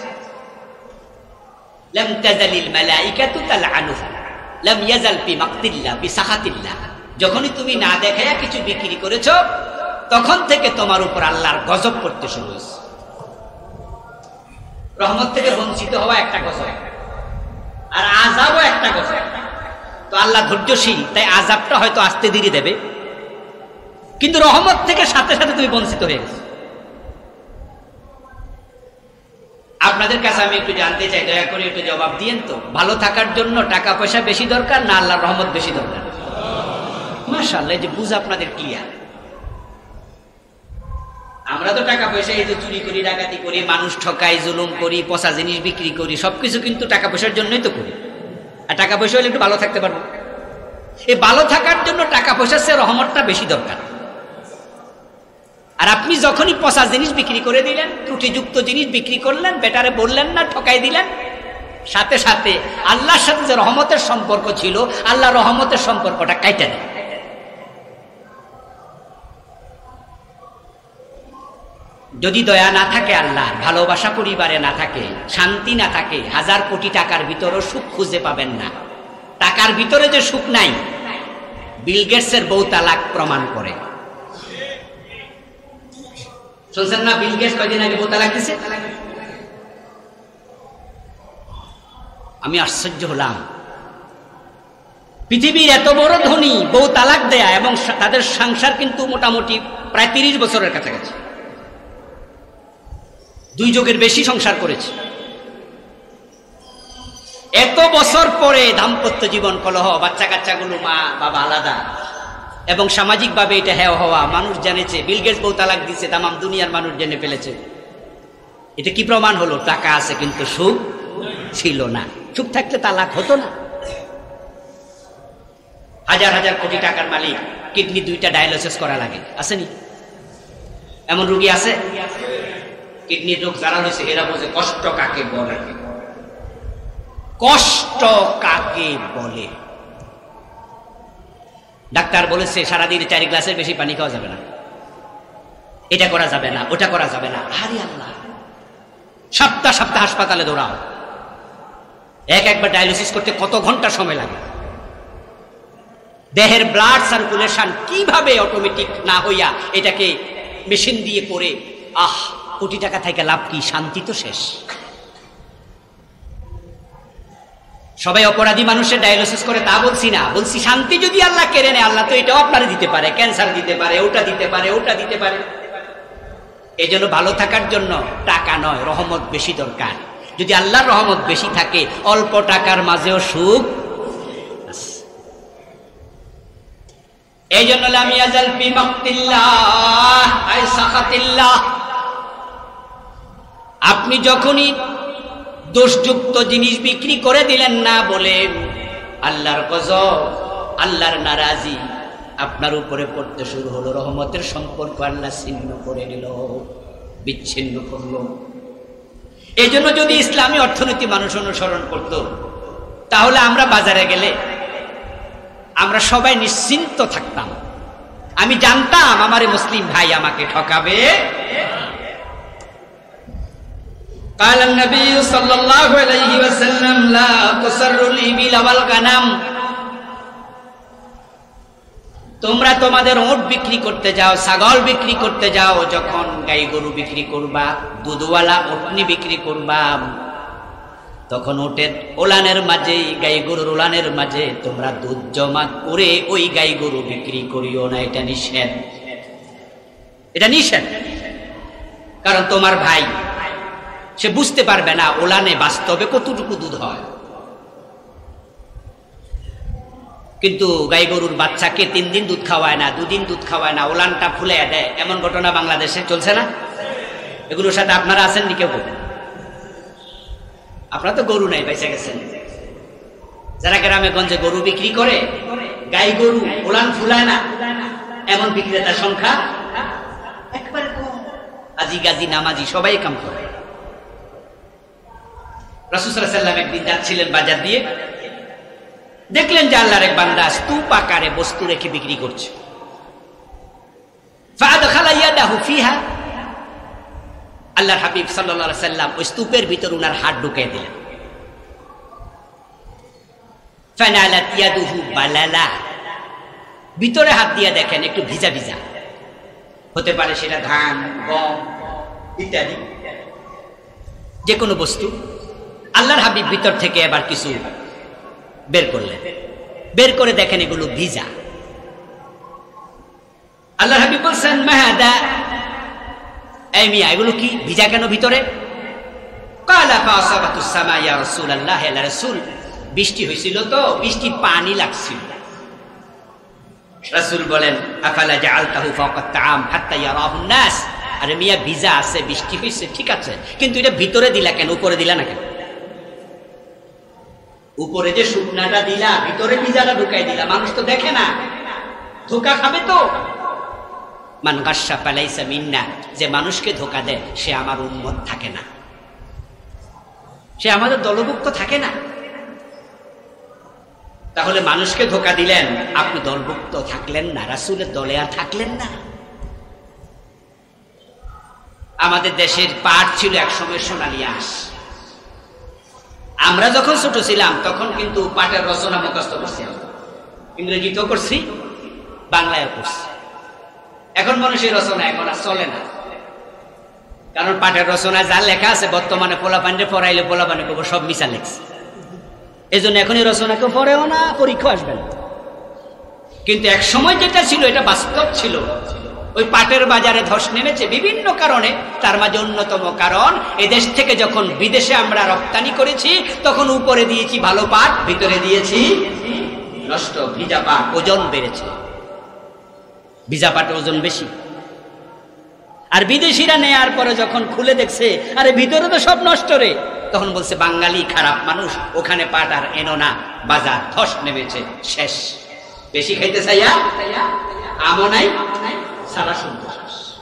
লাম তাজালিল মালাইকাতু তালআনুহু লাম ইয়াজাল ফি মাকতিল্লাহ বিসাখাতিল্লাহ। যখনই তুমি না দেখাইয়া কিছু বিক্রি করেছো, তখন থেকে তোমার উপর আল্লাহর গজব করতে শুরু হয়েছে। রহমত থেকে বঞ্চিত হওয়া একটা গজব, আর আযাবও একটা গজব। তো আল্লাহ ধৈর্যশীল, তাই আযাবটা হয়তো আস্তে ধীরে দেবে, কিন্তু রহমত থেকে সাথে সাথে তুমি বঞ্চিত হয়ে গেছো। আপনাদের কাছে আমি একটু জানতে চাই, দয়া করে একটু জবাব দিয়েন তো, ভালো থাকার জন্য টাকা পয়সা বেশি দরকার না আল্লাহর রহমত বেশি দরকার? মাশাআল্লাহ, যে বুঝ আপনাদের ক্লিয়ার। আমরা তো টাকা পয়সা এই যে চুরি করি, ডাকাতি করি, মানুষ ঠকাই, জুলুম করি, পচা জিনিস বিক্রি করি, সবকিছু কিন্তু টাকা পয়সার জন্যই তো করি। আর টাকা পয়সা হলে একটু ভালো থাকতে পারবো। এই ভালো থাকার জন্য টাকা পয়সার চেয়ে রহমতটা বেশি দরকার। আর আপনি যখনই পচা জিনিস বিক্রি করে দিলেন, ত্রুটিযুক্ত জিনিস বিক্রি করলেন, বেটারে বললেন না, ঠকাই দিলেন, সাথে সাথে আল্লাহর সাথে যে রহমতের সম্পর্ক ছিল, আল্লাহ রহমতের সম্পর্কটা কাইটা দেয়। যদি দয়া না থাকে, আল্লাহ ভালোবাসা পরিবারে না থাকে, শান্তি না থাকে, হাজার কোটি টাকার ভিতরেও সুখ খুঁজে পাবেন না। টাকার ভিতরে যে সুখ নাই, বিল গেটসের বউ তালাক প্রমাণ করে। শুনছেন না, বিল গেটস কয়দিন আগে বউ তালাক দিছে? আমি আশ্চর্য হলাম, পৃথিবীর এত বড় ধনী বউ তালাক দেয়া, এবং তাদের সংসার কিন্তু মোটামুটি প্রায় তিরিশ বছরের কাছাকাছি, দুই যুগের বেশি সংসার করেছে। এত বছর পরে দাম্পত্য জীবন কলহ, বাচ্চা কাচ্চাগুলো মা বাবা আলাদা, এবং সামাজিকভাবে এটা হেয় হওয়া, মানুষ জেনেছে। বিল গেটস বউ তালাক দিচ্ছে, তামাম দুনিয়ার মানুষ জেনে ফেলেছে। এটা কি প্রমাণ হলো? টাকা আছে কিন্তু সুখ ছিল না। সুখ থাকলে তালাক হতো না। হাজার হাজার কোটি টাকার মালিক, কিডনি দুইটা ডায়ালিসিস করা লাগে, আসেনি? এমন রোগী আছে? কিডনির রোগ যারা হয়েছে এরা বোঝে কষ্ট কাকে বলে, কষ্ট কাকে বলে। ডাক্তার বলেছে সারাদিন চারি গ্লাসের বেশি পানি খাওয়া যাবে না, এটা করা যাবে না, ওটা করা যাবে না। আরে আল্লাহ, সপ্তাহ সপ্তাহ হাসপাতালে দৌড়াও, এক একবার ডায়ালিসিস করতে কত ঘন্টা সময় লাগে। দেহের ব্লাড সার্কুলেশন কিভাবে অটোমেটিক না হইয়া এটাকে মেশিন দিয়ে করে, আহ কোটি টাকা থেকে লাভ কি? শান্তি তো শেষ। সবাই অপরাধী মানুষের ডায়ালিসিস করে তা বলছি না, বলছি শান্তি যদি আল্লাহ কেড়ে নেয়, আল্লাহ তো এটাও আপনারা দিতে পারে, ক্যান্সার দিতে পারে, ওটা দিতে পারে, ওটা দিতে পারে। এই জন্য ভালো থাকার জন্য টাকা নয়, রহমত বেশি দরকার। যদি আল্লাহর রহমত বেশি থাকে, অল্প টাকার মাঝেও সুখ। এই জন্য লাম ইয়াজাল ফি মাকতিল্লাহ আই সাখাতিল্লাহ। আপনি যখনই দোষযুক্ত জিনিস বিক্রি করে দিলেন না বলে, আল্লাহর গজব, আল্লাহর নারাজি আপনার উপরে পড়তে শুরু হলো। রহমতের সম্পর্ক আল্লাহ ছিন্ন করে দিল, বিচ্ছিন্ন করল। এই জন্য যদি ইসলামী অর্থনীতি মানুষ অনুসরণ করত, তাহলে আমরা বাজারে গেলে আমরা সবাই নিশ্চিন্ত থাকতাম। আমি জানতাম আমার মুসলিম ভাই আমাকে ঠকাবে। قال النبي صلى الله عليه وسلم لا تسر الإبل والغنم। তোমরা তোমাদের ওট বিক্রি করতে যাও, ছাগল বিক্রি করতে যাও, যখন গাই গরু বিক্রি করবা, দুধওয়ালা ওটনি বিক্রি করবা, তখন ওটের ওলানের মাঝে, গাই গরুর ওলানের মাঝে তোমরা দুধ জমা করে ওই গাই গরু বিক্রি করিও না। এটা নিষেধ, এটা নিষেধ। কারণ তোমার ভাই সে বুঝতে পারবে না ওলানে বাস্তবে কতটুকু দুধ হয়। কিন্তু গাই গরুর বাচ্চাকে তিন দিন দুধ খাওয়ায় না, দুদিন দুধ খাওয়ায় না, ওলানটা ফুলে দেয়, এমন ঘটনা বাংলাদেশে চলছে না? এগুলোর সাথে আপনারা আছেন নি? কেউ আপনারা তো গরু নাই, বেঁচে গেছেন। যারা গ্রামে গঞ্জে গরু বিক্রি করে, গাই গরু ওলান ফুলায় না, এমন বিক্রেতার সংখ্যা একবারে কম। আজি গাজি নামাজি সবাই কাম করে। রাসূল সাল্লাল্লাহু আলাইহি ওয়াসাল্লাম একদিন যাচ্ছিলেন বাজার দিয়ে, দেখলেন যে আল্লাহর এক বান্দা স্তূপ আকারে বস্তু রেখে বিক্রি করছে। ফাআদখালা ইয়াদাহু ফিহা, আল্লাহর হাবিব সাল্লাল্লাহু আলাইহি ওয়াসাল্লাম ওই স্তূপের ভিতর উনার হাত ঢুকিয়ে দিলেন। ফানালাত ইয়াদুহু বালালা, ভিতরে হাত দিয়ে দেখেন একটু ভিজা ভিজা, হতে পারে সেটা ধান, গম ইত্যাদি যে কোনো বস্তু। আল্লাহর হাবিব ভিতর থেকে এবার কিছু বের করলেন, বের করে দেখেন এগুলো ভিজা। আল্লাহর হাবিব বলছেন মাহাদা, এই মিয়া এগুলো কি ভিজা কেন ভিতরে? কালা ফাসাবাতুস সামা ইয়া রাসূলুল্লাহ, আল্লাহর রাসূল বৃষ্টি হয়েছিল তো, বৃষ্টির পানি লাগছিল। রাসূল বলেন আফালা জাআলতাহু ফাওকা তাআম হাত্তা ইয়ারাহুন নাস, আরে মিয়া ভিজা আছে, বৃষ্টি হয়েছে ঠিক আছে, কিন্তু এটা ভিতরে দিলা কেন, উপরে দিলা না কেন? উপরে যে শুকনাটা দিলা, ভিতরে ভিজাটা ঢুকাই দিলা, মানুষ তো দেখে না, ধোকা খাবে তো। মান গাশশা ফালাইসা মিন্না, যে মানুষকে ধোকা দেয় সে আমার উম্মত থাকে না, সে আমাদের দলভুক্ত থাকে না। তাহলে মানুষকে ধোকা দিলেন, আপনি দলভুক্ত থাকলেন না, রাসূলের দলে আর থাকলেন না। আমাদের দেশের পাট ছিল একসময় সোনালী আঁশ। আমরা যখন ছোট ছিলাম তখন কিন্তু পাটের রচনা মুখস্থ করছি, ইংরেজিতেও করছি, বাংলায় করছি। এখন মানুষের রচনা এখন আর চলে না, কারণ পাটের রচনা যা লেখা আছে বর্তমানে পোলাপান্ডে পড়াইলে পোলাপান্ডে কব সব মিশা লেখছে। এই জন্য এখন এই রচনা কেউ পড়েও না, পরীক্ষা আসবে না। কিন্তু এক সময় যেটা ছিল এটা বাস্তব ছিল। ওই পাটের বাজারে ধস নেমেছে বিভিন্ন কারণে, তার মাঝে অন্যতম কারণ এদেশ থেকে যখন বিদেশে আমরা রপ্তানি করেছি তখন উপরে দিয়েছি ভালো পাট, ভিতরে দিয়েছি নষ্ট ভিজা পাট, ওজন বেড়েছে, ভিজা পাটের ওজন বেশি। আর বিদেশিরা নেয়ার পরে যখন খুলে দেখছে আরে ভিতরে তো সব নষ্ট রে, তখন বলছে বাঙালি খারাপ মানুষ, ওখানে পাট আর এনো না, বাজার ধস নেমেছে, শেষ। বেশি খাইতে চাইয়া আমও নাই, সারা সন্ত্রাস।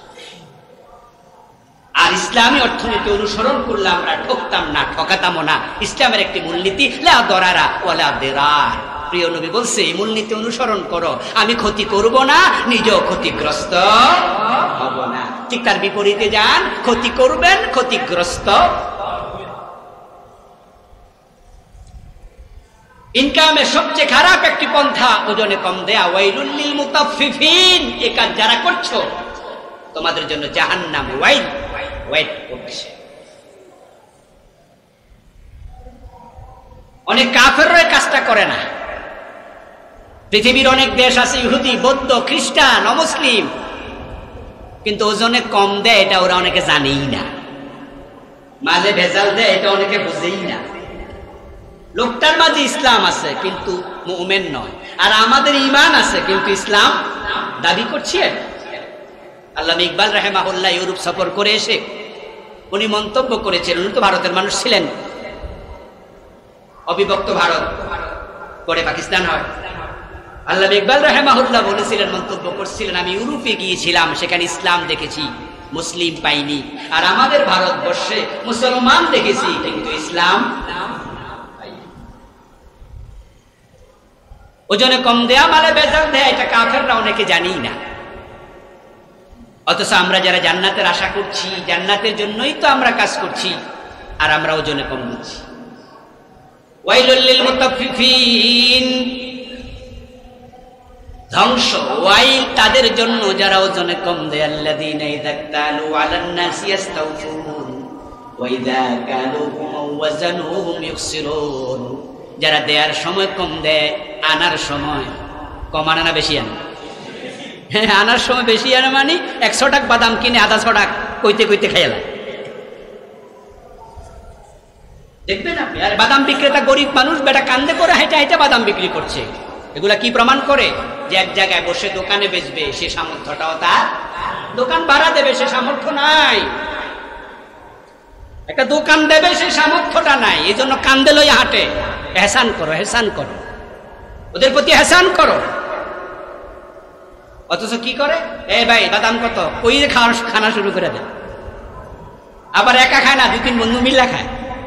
আর ইসলামী অর্থনীতি অনুসরণ করলে আমরা ঠকতাম না, ঠকাতামও না। ইসলামের একটি মূলনীতি লা দরারা ওয়ালা দিরার। প্রিয় নবী বলছে এই মূলনীতি অনুসরণ করো, আমি ক্ষতি করব না, নিজেও ক্ষতিগ্রস্ত হব না। ঠিক তার বিপরীতে যান, ক্ষতি করবেন, ক্ষতিগ্রস্ত। ইনকামের সবচেয়ে খারাপ একটি পন্থা ওজনে কম দেয়া। ওয়াইলুল লিল মুতাফফিফিন, এই কাজ যারা করছো তোমাদের জন্য জাহান্নাম ওয়াইল ওয়েট করছে। অনেক কাফেররা এই কাজটা করে না। পৃথিবীর অনেক দেশ আছে ইহুদি, বৌদ্ধ, খ্রিস্টান, অমুসলিম, কিন্তু ওজনে কম দেয় এটা ওরা অনেকে জানেই না। মাঝে ভেজাল দেয় এটা অনেকে বুঝেই না। লোকটার মাঝে ইসলাম আছে কিন্তু মুমিন নয়, আর আমাদের ঈমান আছে কিন্তু ইসলাম দাবি করছি। আল্লামা ইকবাল রাহিমাহুল্লাহ ইউরোপ সফর করে এসে উনি মন্তব্য করেছিলেন, উনি তো ভারতের মানুষ ছিলেন, অবিভক্ত ভারত পরে পাকিস্তান হয়। আল্লামা ইকবাল রাহিমাহুল্লাহ বলেছিলেন, মন্তব্য করছিলেন, আমি ইউরোপে গিয়েছিলাম, সেখানে ইসলাম দেখেছি, মুসলিম পাইনি, আর আমাদের ভারতবর্ষে মুসলমান দেখেছি কিন্তু ইসলাম। ওজনে কম দেয়া মানে বেজাল দেয়া, এটা কাফেররা অনেকে জানি না। অথচ আমরা যারা জান্নাতের আশা করছি, জান্নাতের জন্যই তো আমরা কাজ করছি, আর আমরা ওজনে কম দিচ্ছি। ওয়াইলুল লিল মুতাফফিফিন, ধ্বংস, ওয়াইল তাদের জন্য যারা ওজনে কম দেয়। আল্লাযীনা ইযা তালু আলান নাসি ইস্তাওফুন ওয়া ইযা কালুহুম ওয়া ওয়াজানুহুম ইউখসিরুন, যারা দেয়ার সময় কম দেয়, আনার সময় কম আনে না বেশি আনে? হ্যাঁ, আনার সময় বেশি আনে মানে একশো টাকা বাদাম কিনে আধা ছ টাকা কইতে কইতে খাইলা। দেখবেন আপনি, আর বাদাম বিক্রেতা গরিব মানুষ, বেটা কান্দে করে হেঁটে হেঁটে বাদাম বিক্রি করছে, এগুলা কি প্রমাণ করে? যে এক জায়গায় বসে দোকানে বেচবে, সে সামর্থ্যটাও তার, দোকান ভাড়া দেবে সে সামর্থ্য নাই, একটা দোকান দেবে সে সামর্থ্যটা নাই, এই জন্য কান্দে লইয়া হাঁটে। এহসান করো, এহসান করো, ওদের প্রতি এহসান করো। অথচ কি করে? এই ভাই বাদাম কত, ওই যে খাওয়া খানা শুরু করে দেয়। আবার একা খায় না, দুই তিন বন্ধু মিল্লা খায়।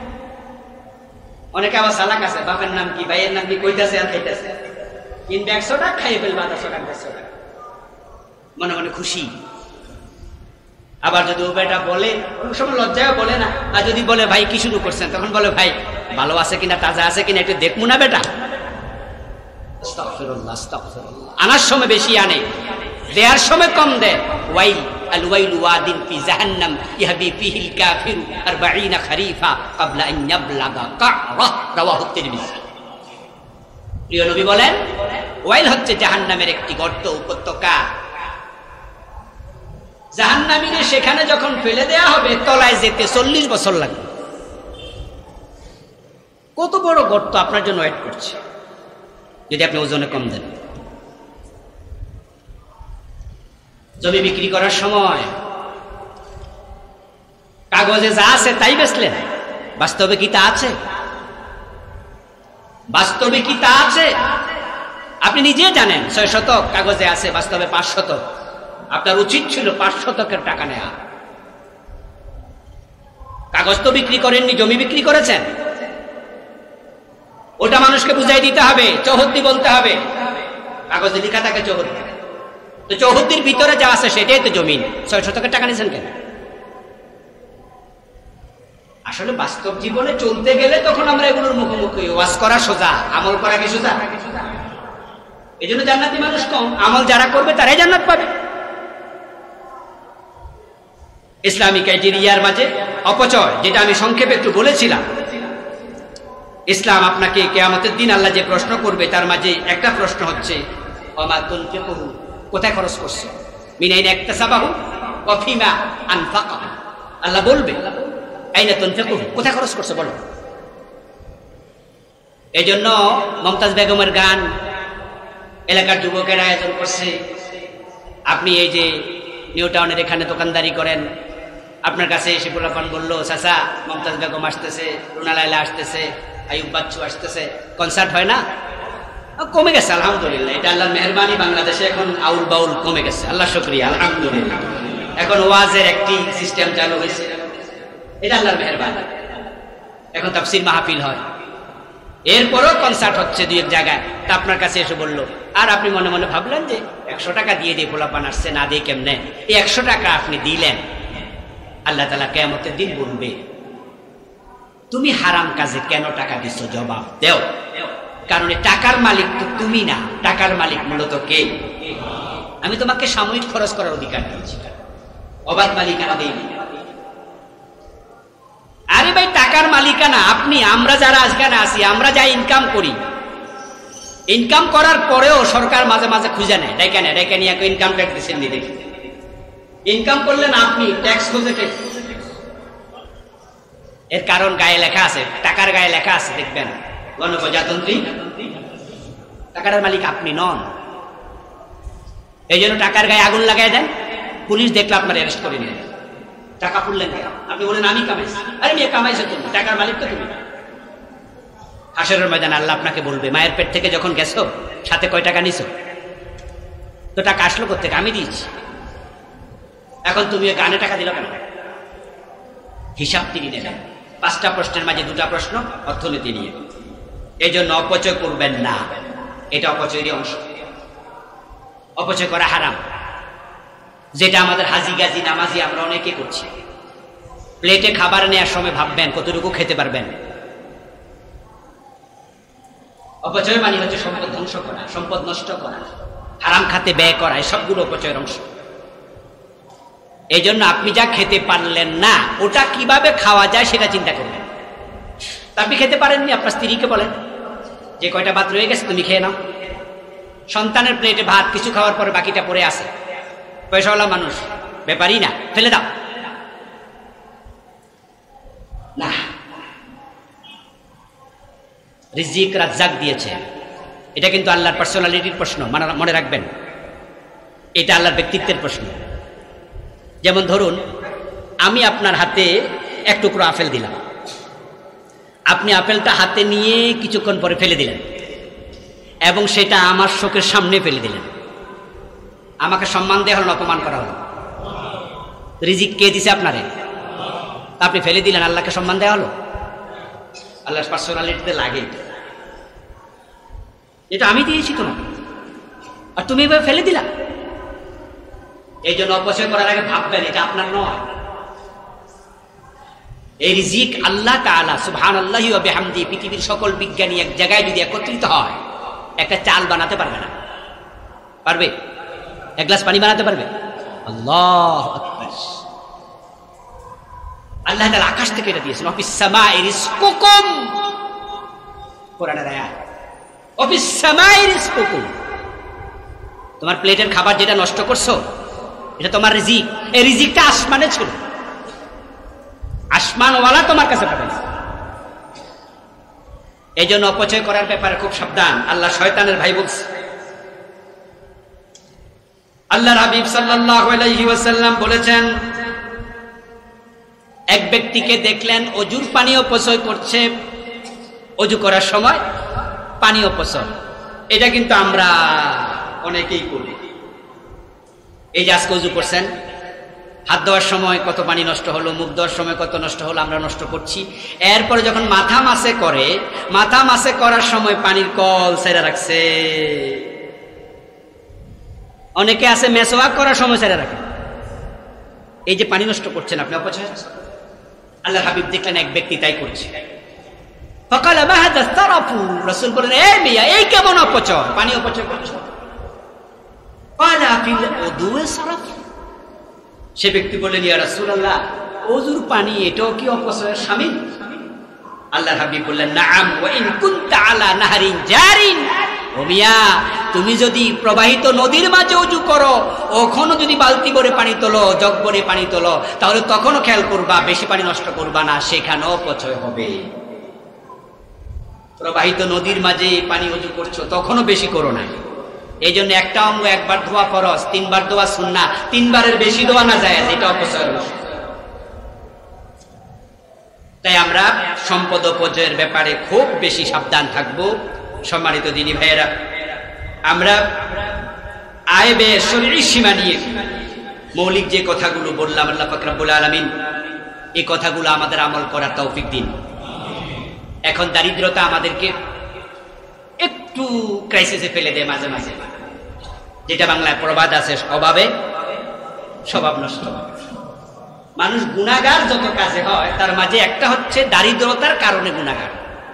অনেকে আবার সালাক আছে, বাপের নাম কি, ভাইয়ের নাম কি, কইতাছে আর খাইতেছে, কিনবে একশো টাকা, খাইয়ে ফেলবে আধাশো টাকা, দেড়শো টাকা, মনে মনে খুশি। আবার যদি ও বেটা বলে, অনেক সময় লজ্জায় বলে না, আর যদি বলে ভাই কি শুরু করছেন, তখন বলে ভাই ভালো আছে কিনা, তাজা আছে কিনা একটু দেখবো না বেটা। আস্তাগফিরুল্লাহ, আস্তাগফিরুল্লাহ। আনার সময় বেশি আনে, দেয়ার সময় কম দেয়। ওয়াইল আল ওয়াইল ওয়াদিন ফি জাহান্নাম ইয়াহবি ফিহিল কাফিরু আরবাঈনা খরিফা ক্বাবলা আন ইয়াবলাগা কা'রা, রাওয়াহু তিরমিজি। প্রিয় নবী বলেন, ওয়াইল হচ্ছে জাহান্নামের একটি গর্ত, উপত্যকা। জাহান্নামীকে সেখানে যখন ফেলে দেয়া হবে, তলায় যেতে চল্লিশ বছর লাগবে। কত বড় গর্ত আপনার জন্য ওয়েট করছে, যদি আপনি ওজনে কম দেন। জমি বিক্রি করার সময় কাগজে যা আছে তাই বেচলেন, বাস্তবে কি তা আছে? বাস্তবে কি তা আছে? আপনি নিজে জানেন ছয় শতক কাগজে আছে, বাস্তবে পাঁচ শতক। আপনার উচিত ছিল পাঁচ শতকের টাকা নেয়া। কাগজ তো বিক্রি করেননি, জমি বিক্রি করেছেন। ওটা মানুষকে বুঝাই দিতে হবে, চৌহদ্দি বলতে হবে। কাগজে লেখা থাকে চৌহদ্দি, তো চৌহদ্দির ভিতরে যা আছে সেটাই তো জমিন। ছয় শতকের টাকা নিয়েছেন কেন? আসলে বাস্তব জীবনে চলতে গেলে তখন আমরা এগুলোর মুখোমুখি। ওয়াজ করা সোজা, আমল করা কি সোজা? এই জন্য জান্নাতি মানুষ কম, আমল যারা করবে তারাই জান্নাত পাবে। ইসলামী ক্রাইটেরিয়ার মাঝে অপচয়, যেটা আমি সংক্ষেপে একটু বলেছিলাম। ইসলাম আপনাকে কিয়ামতের দিন আল্লাহ যে প্রশ্ন করবে, তার মাঝে একটা প্রশ্ন হচ্ছে ওমা তুনফিকুহু, কোথায় খরচ করছো? মিন আইনা ইকতাসাবাহু ওয়া ফিমা আনফাকাহু। আল্লাহ বলবে আইনা তুনফিকুহু, কোথায় খরচ করছো বলো। এই জন্য মমতাজ বেগমের গান এলাকার যুবকেরা আয়োজন করছে। আপনি এই যে নিউ টাউনের এখানে দোকানদারি করেন, আপনার কাছে এসে পোলাপান বললো চাচা মমতাজ বেগম আসতেছে, রুনা লায়লা আসতেছে, আইয়ুব বাচ্চু আসতেছে, কনসার্ট হয় না? কমে গেছে আলহামদুলিল্লাহ, এটা আল্লাহর মেহরবানি। বাংলাদেশে এখন আউল বাউল কমে গেছে, আল্লাহ শুকরিয়া, আলহামদুলিল্লাহ। এখন ওয়াজের একটি সিস্টেম চালু হয়েছে, এটা আল্লাহর মেহরবানি। এখন তাফসীর মাহফিল হয়, এরপরও কনসার্ট হচ্ছে দুই এক জায়গায়। তা আপনার কাছে এসে বললো, আর আপনি মনে মনে ভাবলেন যে একশো টাকা দিয়ে দিয়ে পোলাপান আসছে, না দিয়ে কেমনে? এই একশো টাকা আপনি দিলেন, আল্লাহ তাআলা কিয়ামতের দিন বলবে তুমি হারাম কাজে কেন টাকা দিচ্ছ? জবাব দেও। কারণ টাকার মালিক তো তুমি না, টাকার মালিক মূলত কে? আমি তোমাকে সাময়িক খরচ করার অধিকার দিয়েছি, অবাধ মালিকানা দেইনি। আরে ভাই টাকার মালিকানা আপনি, আমরা যারা আজকাল আছি, আমরা যা ইনকাম করি, ইনকাম করার পরেও সরকার মাঝে মাঝে খুঁজে নেয়, ডেকে নেয়, ডেকে নিয়ে ইনকাম ট্যাক্স দিচ্ছেন নি দেখি। ইনকাম করলেন আপনি, ট্যাক্স খুঁজে কে? এর কারণ গায়ে লেখা আছে, টাকার গায়ে লেখা আছে, দেখবেন গণপ্রজাতন্ত্রী। টাকার মালিক আপনি নন। এই জন্য টাকার গায়ে আগুন লাগাই দেন, পুলিশ দেখলে আপনার অ্যারেস্ট করে নিয়ে যাবে। টাকা ফুললেন কেন? আপনি বলেন আমি কামাইছি। আরে মেয়ে কামাইছে তুমি, টাকার মালিক তো তুমি। হাসরের ময়দানে আল্লাহ আপনাকে বলবে মায়ের পেট থেকে যখন গেছো সাথে কয় টাকা নিছো? তো টাকা আসলো কোথেকে? আমি দিয়েছি। এখন তুমি গানে টাকা দিল কেন? হিসাব তিনি নেবেন। পাঁচটা প্রশ্নের মাঝে দুটা প্রশ্ন অর্থনীতি নিয়ে। এই জন্য অপচয় করবেন না, এটা অপচয়েরই অংশ। অপচয় করা হারাম, যেটা আমাদের হাজি গাজি নামাজি আমরা অনেকে করছি। প্লেটে খাবার নেওয়ার সময় ভাববেন কতটুকু খেতে পারবেন। অপচয় মানে হচ্ছে সম্পদ ধ্বংস করা, সম্পদ নষ্ট করা, হারাম খাতে ব্যয় করা, এই সবগুলো অপচয়ের অংশ। এই জন্য আপনি যা খেতে পারলেন না, ওটা কিভাবে খাওয়া যায় সেটা চিন্তা করবেন। আপনি খেতে পারেননি, আপনার স্ত্রীকে বলেন যে কয়টা ভাত রয়ে গেছে তুমি খেয়ে নাও। সন্তানের প্লেটে ভাত কিছু খাওয়ার পরে বাকিটা পড়ে আছে, পয়সাওয়ালা মানুষ, ব্যাপারই না, ফেলে দাও না। রিজিক রাজ্জাক দিয়েছে, এটা কিন্তু আল্লাহর পার্সোনালিটির প্রশ্ন, মনে রাখবেন, এটা আল্লাহর ব্যক্তিত্বের প্রশ্ন। যেমন ধরুন, আমি আপনার হাতে এক টুকরো আপেল দিলাম, আপনি আপেলটা হাতে নিয়ে কিছুক্ষণ পরে ফেলে দিলেন এবং সেটা আমার চোখের সামনে ফেলে দিলেন। আমাকে সম্মান দেওয়া হলো, অপমান করা হলো? রিজিক কে দিছে আপনারে? আপনি ফেলে দিলেন, আল্লাহকে সম্মান দেওয়া হলো? আল্লাহর পার্সোনালিটিতে লাগে এটা আমি দিয়েছি তোমাকে, আর তুমি এভাবে ফেলে দিলা। এই জন্য অপচয় করার আগে ভাববেন এটা আপনার নয়। এই রিজিক আল্লাহ তাআলা সুবহানাল্লাহি ওয়া বিহামদি, পৃথিবীর সকল বিজ্ঞানী এক জায়গায় যদি একত্রিত হয় একটা চাল বানাতে পারবে না। পারবে? এক গ্লাস পানি বানাতে পারবে? আল্লাহু আকবার। আল্লাহ তাআলা আকাশ থেকে এটা দিয়েছেন, অফিস সামাই রিজকুকুম, কোরআনের আয়াত, অফিস সামাই রিজকুকুম। তোমার প্লেটের খাবার যেটা নষ্ট করছো এটা তোমার রিজিক, এই রিজিকটা আসমানে ছিল, আসমানওয়ালা তোমার কাছে পাঠাইছে। এই জন্য অপচয় করার ব্যাপারে খুব সাবধান। আল্লাহ শয়তানের ভাই বলছে। আল্লাহর হাবিব সাল্লাল্লাহু আলাইহি ওয়াসাল্লাম বলেছেন, এক ব্যক্তিকে দেখলেন অজুর পানি অপচয় করছে, অজু করার সময় পানি অপচয়। এটা কিন্তু আমরা অনেকেই করি। এই যে আজকে অজু করছেন, হাত দেওয়ার সময় কত পানি নষ্ট হলো, মুখ দেওয়ার সময় কত নষ্ট হলো, আমরা নষ্ট করছি। এরপরে যখন মাথা মাসে করে, মাথা মাসে করার সময় পানির কল ছেড়ে রাখছে। অনেকে আছে মেসওয়াক করার সময় ছেড়ে রাখে। এই যে পানি নষ্ট করছেন আপনি, অপচয়। আল্লাহ হাবিব দেখলেন এক ব্যক্তি তাই করছে। ফাকাল মা হাদা সারাফু, রাসূল বলেন, এই মিয়া, এই কেমন অপচয়, পানি অপচয় করছো? ক্বালা ফিল উযুয়ে সারাফ। সে ব্যক্তি বললেন, ইয়া রাসূলুল্লাহ, ওযুর পানি এটাও কি অপচয়ের শামিল? আল্লাহর হাবিব বললেন, নাআম ওয়া ইন কুনতা আলা নাহরিন জারিন। ও মিয়া, তুমি যদি প্রবাহিত নদীর মাঝে ওযু করো, ওখানে যদি বালতি ভরে পানি তোলো, জগ ভরে পানি তোলো, তাহলে তখনও খেয়াল করবা, বেশি পানি নষ্ট করবা না, সেখানেও অপচয় হবে। প্রবাহিত নদীর মাঝে পানি ওযু করছো, তখনও বেশি করো না। এই জন্য একটা অঙ্গ একবার ধোয়া ফরজ, তিনবার ধোয়া সুন্নাহ, তিনবারের বেশি ধোয়া না জায়েজ, এটা অপচয়। তাই আমরা সম্পদ অপচয়ের ব্যাপারে খুব বেশি সাবধান থাকবো। সম্মানিত দিনী ভাইয়েরা, আমরা আয় ব্যয় শরীরী সীমা নিয়ে মৌলিক যে কথাগুলো বললাম, আল্লাহ পাক রব্বুল আলামিন এই কথাগুলো আমাদের আমল করার তৌফিক দিন। এখন দারিদ্রতা আমাদেরকে একটু ক্রাইসিসে ফেলে দেয় মাঝে মাঝে, যেটা বাংলায় প্রবাদ আছে, অভাবে স্বভাব নষ্ট। মানুষ গুনাহগার যত কাজে হয় তার মাঝে একটা হচ্ছে দারিদ্রতার কারণে গুনাহগার।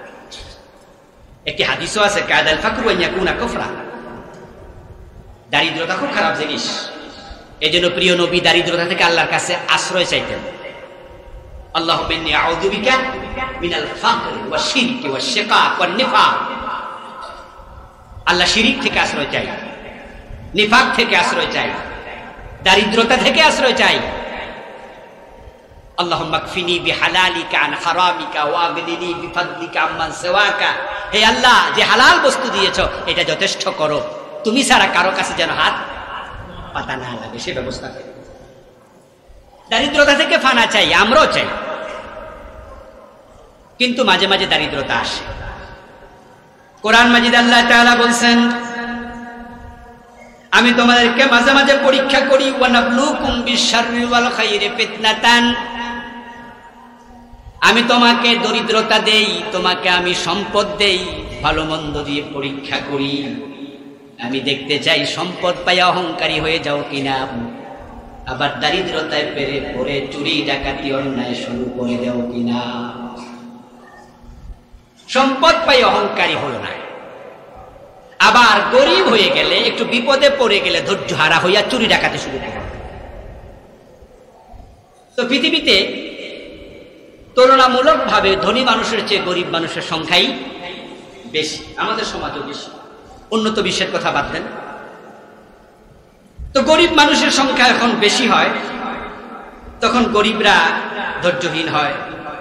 একটি হাদিসও আছে, কাদাল ফাকরু আন ইয়াকুনা কুফরা। দারিদ্রতা খুব খারাপ জিনিস। এই জন্য প্রিয় নবী দারিদ্রতা থেকে আল্লাহর কাছে আশ্রয় চাইতেন। আল্লাহুম্মা ইন্নী আউযু বিকা মিনাল ফাকরি ওয়াশ শিরকি ওয়াশ শিকাক ওয়ান নিফাক। আল্লাহ শিরিক থেকে আশ্রয় চাই, নিফাক থেকে আশ্রয় চাই, দারিদ্রতা থেকে আশ্রয় চাই। আল্লাহুম্মা কফিনি বিহালালিকা আন হারামিকা ওয়া আগনিনি বিফাদলিকা আম্মান সিওয়াকা। হে আল্লাহ, যে হালাল বস্তু দিয়েছো এটা যথেষ্ট করো, তুমি ছাড়া কারো কাছে যেন হাত পাতা না লাগে, সে ব্যবস্থা করো। দারিদ্রতা থেকে ফানা চাই, আমরাও চাই, কিন্তু মাঝে মাঝে দারিদ্রতা আসে। কোরআন মাজিদ আল্লাহ তাআলা বলছেন, আমি তোমাদেরকে মাঝে মাঝে পরীক্ষা করি, ওয়া নাবলুকুম বিশ-শাররি ওয়াল খাইরি ফিতনাতান। আমি তোমাকে দরিদ্রতা দেই, তোমাকে আমি সম্পদ দেই, ভালো মন্দ দিয়ে পরীক্ষা করি। আমি দেখতে চাই সম্পদ পাইয়া অহংকারী হয়ে যাও কিনা, আবার দারিদ্রতায় পেরে পড়ে চুরি ডাকাতি অন্যায় শুরু করে দেও কিনা। সম্পদ পাই অহংকারী হলো না, আবার গরিব হয়ে গেলে, একটু বিপদে পড়ে গেলে ধৈর্য হারা হইয়া চুরি ডাকাতি শুরু করে। তো পৃথিবীতে তুলনামূলক ভাবে ধনী মানুষের চেয়ে গরিব মানুষের সংখ্যাই বেশি, আমাদের সমাজও বেশি। উন্নত বিশ্বের কথা বাদ দেন। তো গরিব মানুষের সংখ্যা এখন বেশি হয়, তখন গরিবরা ধৈর্যহীন হয়,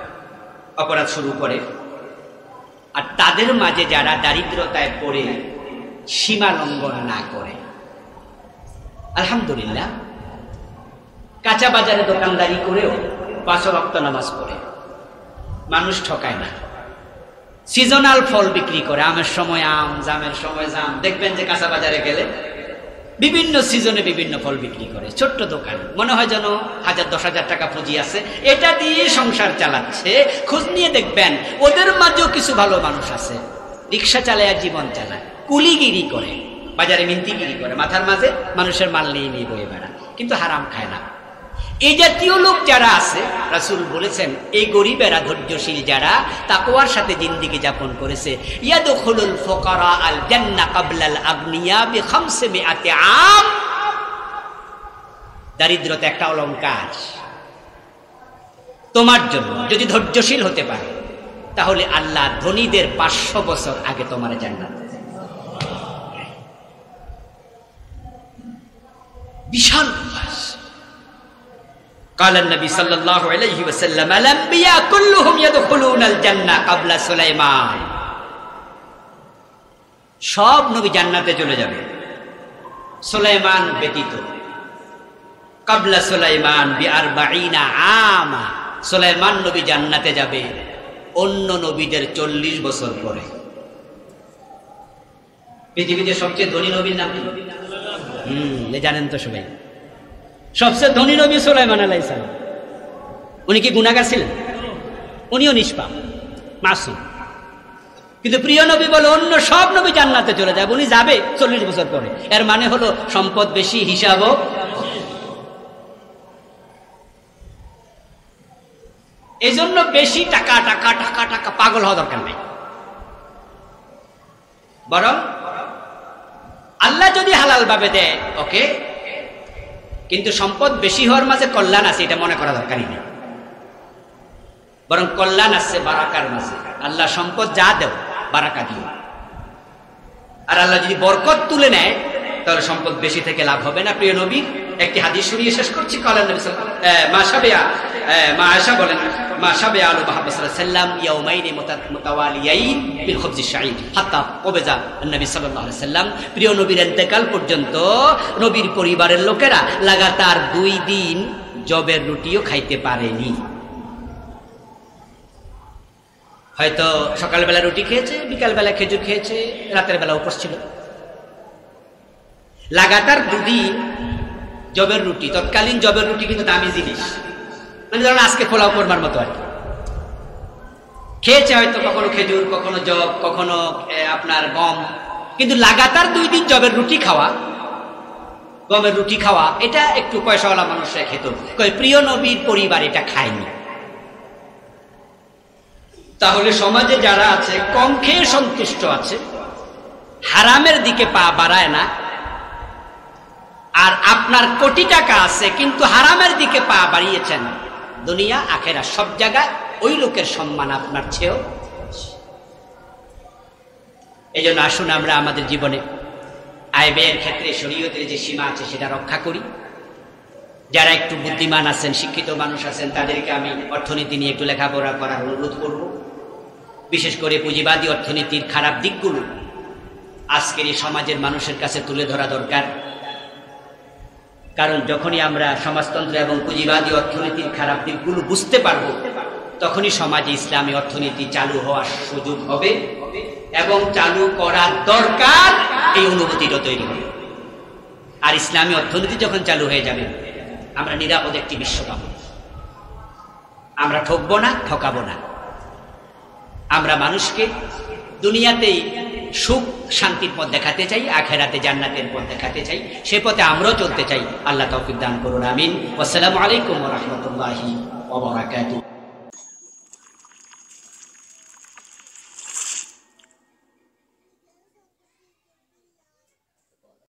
অপরাধ শুরু করে। আর তাদের মাঝে যারা দারিদ্রতায় পড়ে সীমা লঙ্ঘন না করে। আলহামদুলিল্লাহ, কাঁচা বাজারে দোকানদারি করেও পাঁচ ওয়াক্ত নামাজ পড়ে, মানুষ ঠকায় না। সিজনাল ফল বিক্রি করে, আমের সময় আম, জামের সময় জাম। দেখবেন যে কাঁচা বাজারে গেলে বিভিন্ন সিজনে বিভিন্ন ফল বিক্রি করে, ছোট্ট দোকান, মনে হয় যেন হাজার দশ হাজার টাকা পুঁজি আছে, এটা দিয়ে সংসার চালাচ্ছে। খোঁজ নিয়ে দেখবেন ওদের মাঝেও কিছু ভালো মানুষ আছে, রিক্সা চালায় আর জীবন চালায়, কুলিগিরি করে, বাজারে মিন্তিগিরি করে, মাথার মাঝে মানুষের মাল নিয়ে নিয়ে বয়ে বেড়ায়, কিন্তু হারাম খায় না। এই জাতীয় লোক যারা আছে, রাসূল বলেছেন এই গরিবেরা, ধৈর্যশীল যারা তাকওয়ার সাথে জিন্দেগি যাপন করেছে, ইয়াদখুলুল ফুকারা আল জান্নাহ ক্বাবলাল আগনিয়া বিখামসিমিআতি আম। দারিদ্রতা একটা অলংকার। তোমার জন্য যদি ধৈর্যশীল হতে পারে, তাহলে আল্লাহ ধনীদের পাঁচশো বছর আগে তোমার জান্নাত দেবে। বিশাল قال النبي صلى الله عليه وسلم الانبياء كلهم يدخلون الجنه قبل سليمان। সব নবী জান্নাতে চলে যাবে সুলাইমান ব্যতীত। ক্বাবলা সুলাইমান বিআরবাঈনা আama, সুলাইমান নবী জান্নাতে যাবে অন্য নবীদের চল্লিশ বছর পরে। পৃথিবীতে সবচেয়ে ধনী নবীর নাম কি? হুম জানেন তো সবাই। সবচেয়ে ধনী নবী সুলাইমান আলাইহিস সালাম। উনি কি গুনাহগার ছিলেন? উনিও নিষ্পাপ, মাসুম। কিন্তু প্রিয় নবী বলে অন্য সব নবী জান্নাতে চলে যাবে, উনি যাবে চল্লিশ বছর পরে। এর মানে হলো সম্পদ বেশি, হিসাবও। এই জন্য বেশি টাকা টাকা টাকা টাকা পাগল হওয়া দরকার নেই। বরং আল্লাহ যদি হালাল ভাবে দেয় ওকে, কিন্তু সম্পদ বেশি হওয়ার মাঝে কল্যাণ আছে এটা মনে করা দরকারই নেই। বরং কল্যাণ আছে বারাকার মাঝে। আল্লাহ সম্পদ যা দেও বারাকা দিও, আর আল্লাহ যদি বরকত তুলে নেয় তাহলে সম্পদ বেশি থেকে লাভ হবে না। প্রিয় নবী একটি হাদিস শুনিয়ে শেষ করছি। কালেন নবী মা সাবিয়া মা আয়েশা বলেন, মা সাবিয়া আলু মুহাম্মদ সাল্লাল্লাহু আলাইহি ওয়াসাল্লাম ইয়াউমাইনি মুতাওয়ালিয়াইন বিল খুবজি শাঈর হাত্তা কবেজা নবী সাল্লাল্লাহু আলাইহি ওয়াসাল্লাম। প্রিয় নবীর ইন্তেকাল পর্যন্ত নবীর পরিবারের লোকেরা লাগাতার দুই দিন জবের রুটিও খাইতে পারেনি। হয়তো সকালবেলা রুটি খেয়েছে, বিকালবেলা খেজুর খেয়েছে, রাতের বেলা উপোস ছিল। লাগাতার দুদিন জবের রুটি। তৎকালীন জবের রুটি কিন্তু দামি জিনিস, মানে ধরেন আজকে খোলাও করবার মতো আর কি। খেয়েছে হয়তো কখনো খেজুর, কখনো জব, কখনো আপনার গম, কিন্তু লাগাতার দুই দিন জবের রুটি খাওয়া, গমের রুটি খাওয়া, এটা একটু পয়সাওয়ালা মানুষরা খেত। প্রিয় নবীর পরিবার এটা খায়নি। তাহলে সমাজে যারা আছে কম খেয়ে সন্তুষ্ট আছে, হারামের দিকে পা বাড়ায় না, আর আপনার কোটি টাকা আছে কিন্তু হারামের দিকে পা বাড়িয়েছেন, দুনিয়া আখেরা সব জায়গায় ওই লোকের সম্মান আপনার চেয়েও। এই জন্য আসুন আমরা আমাদের জীবনে আয় ব্যয়ের ক্ষেত্রে শরীয়তের যে সীমা আছে সেটা রক্ষা করি। যারা একটু বুদ্ধিমান আছেন, শিক্ষিত মানুষ আছেন, তাদেরকে আমি অর্থনীতি নিয়ে একটু লেখাপড়া করার অনুরোধ করব। বিশেষ করে পুঁজিবাদী অর্থনীতির খারাপ দিকগুলো আজকের এই সমাজের মানুষের কাছে তুলে ধরা দরকার। কারণ যখনই আমরা সমাজতন্ত্র এবং পুঁজিবাদী অর্থনীতির খারাপ দিকগুলো বুঝতে পারব, তখনই সমাজে ইসলামী অর্থনীতি চালু হওয়ার সুযোগ হবে, এবং চালু করার দরকার এই অনুভূতিটা তৈরি হবে। আর ইসলামী অর্থনীতি যখন চালু হয়ে যাবে, আমরা নিরাপদ একটি বিশ্ব পাব। আমরা ঠকবো না, ঠকাবো না। আমরা মানুষকে দুনিয়াতেই সুখ শান্তির পথ দেখাতে চাই, আখেরাতে জান্নাতের পথ দেখাতে চাই। সে পথে আমরাও চলতে চাই। আল্লাহ তৌফিক দান করুন, আমিন। আসসালামু আলাইকুম ওয়া রাহমাতুল্লাহি ওয়া বারাকাতুহু।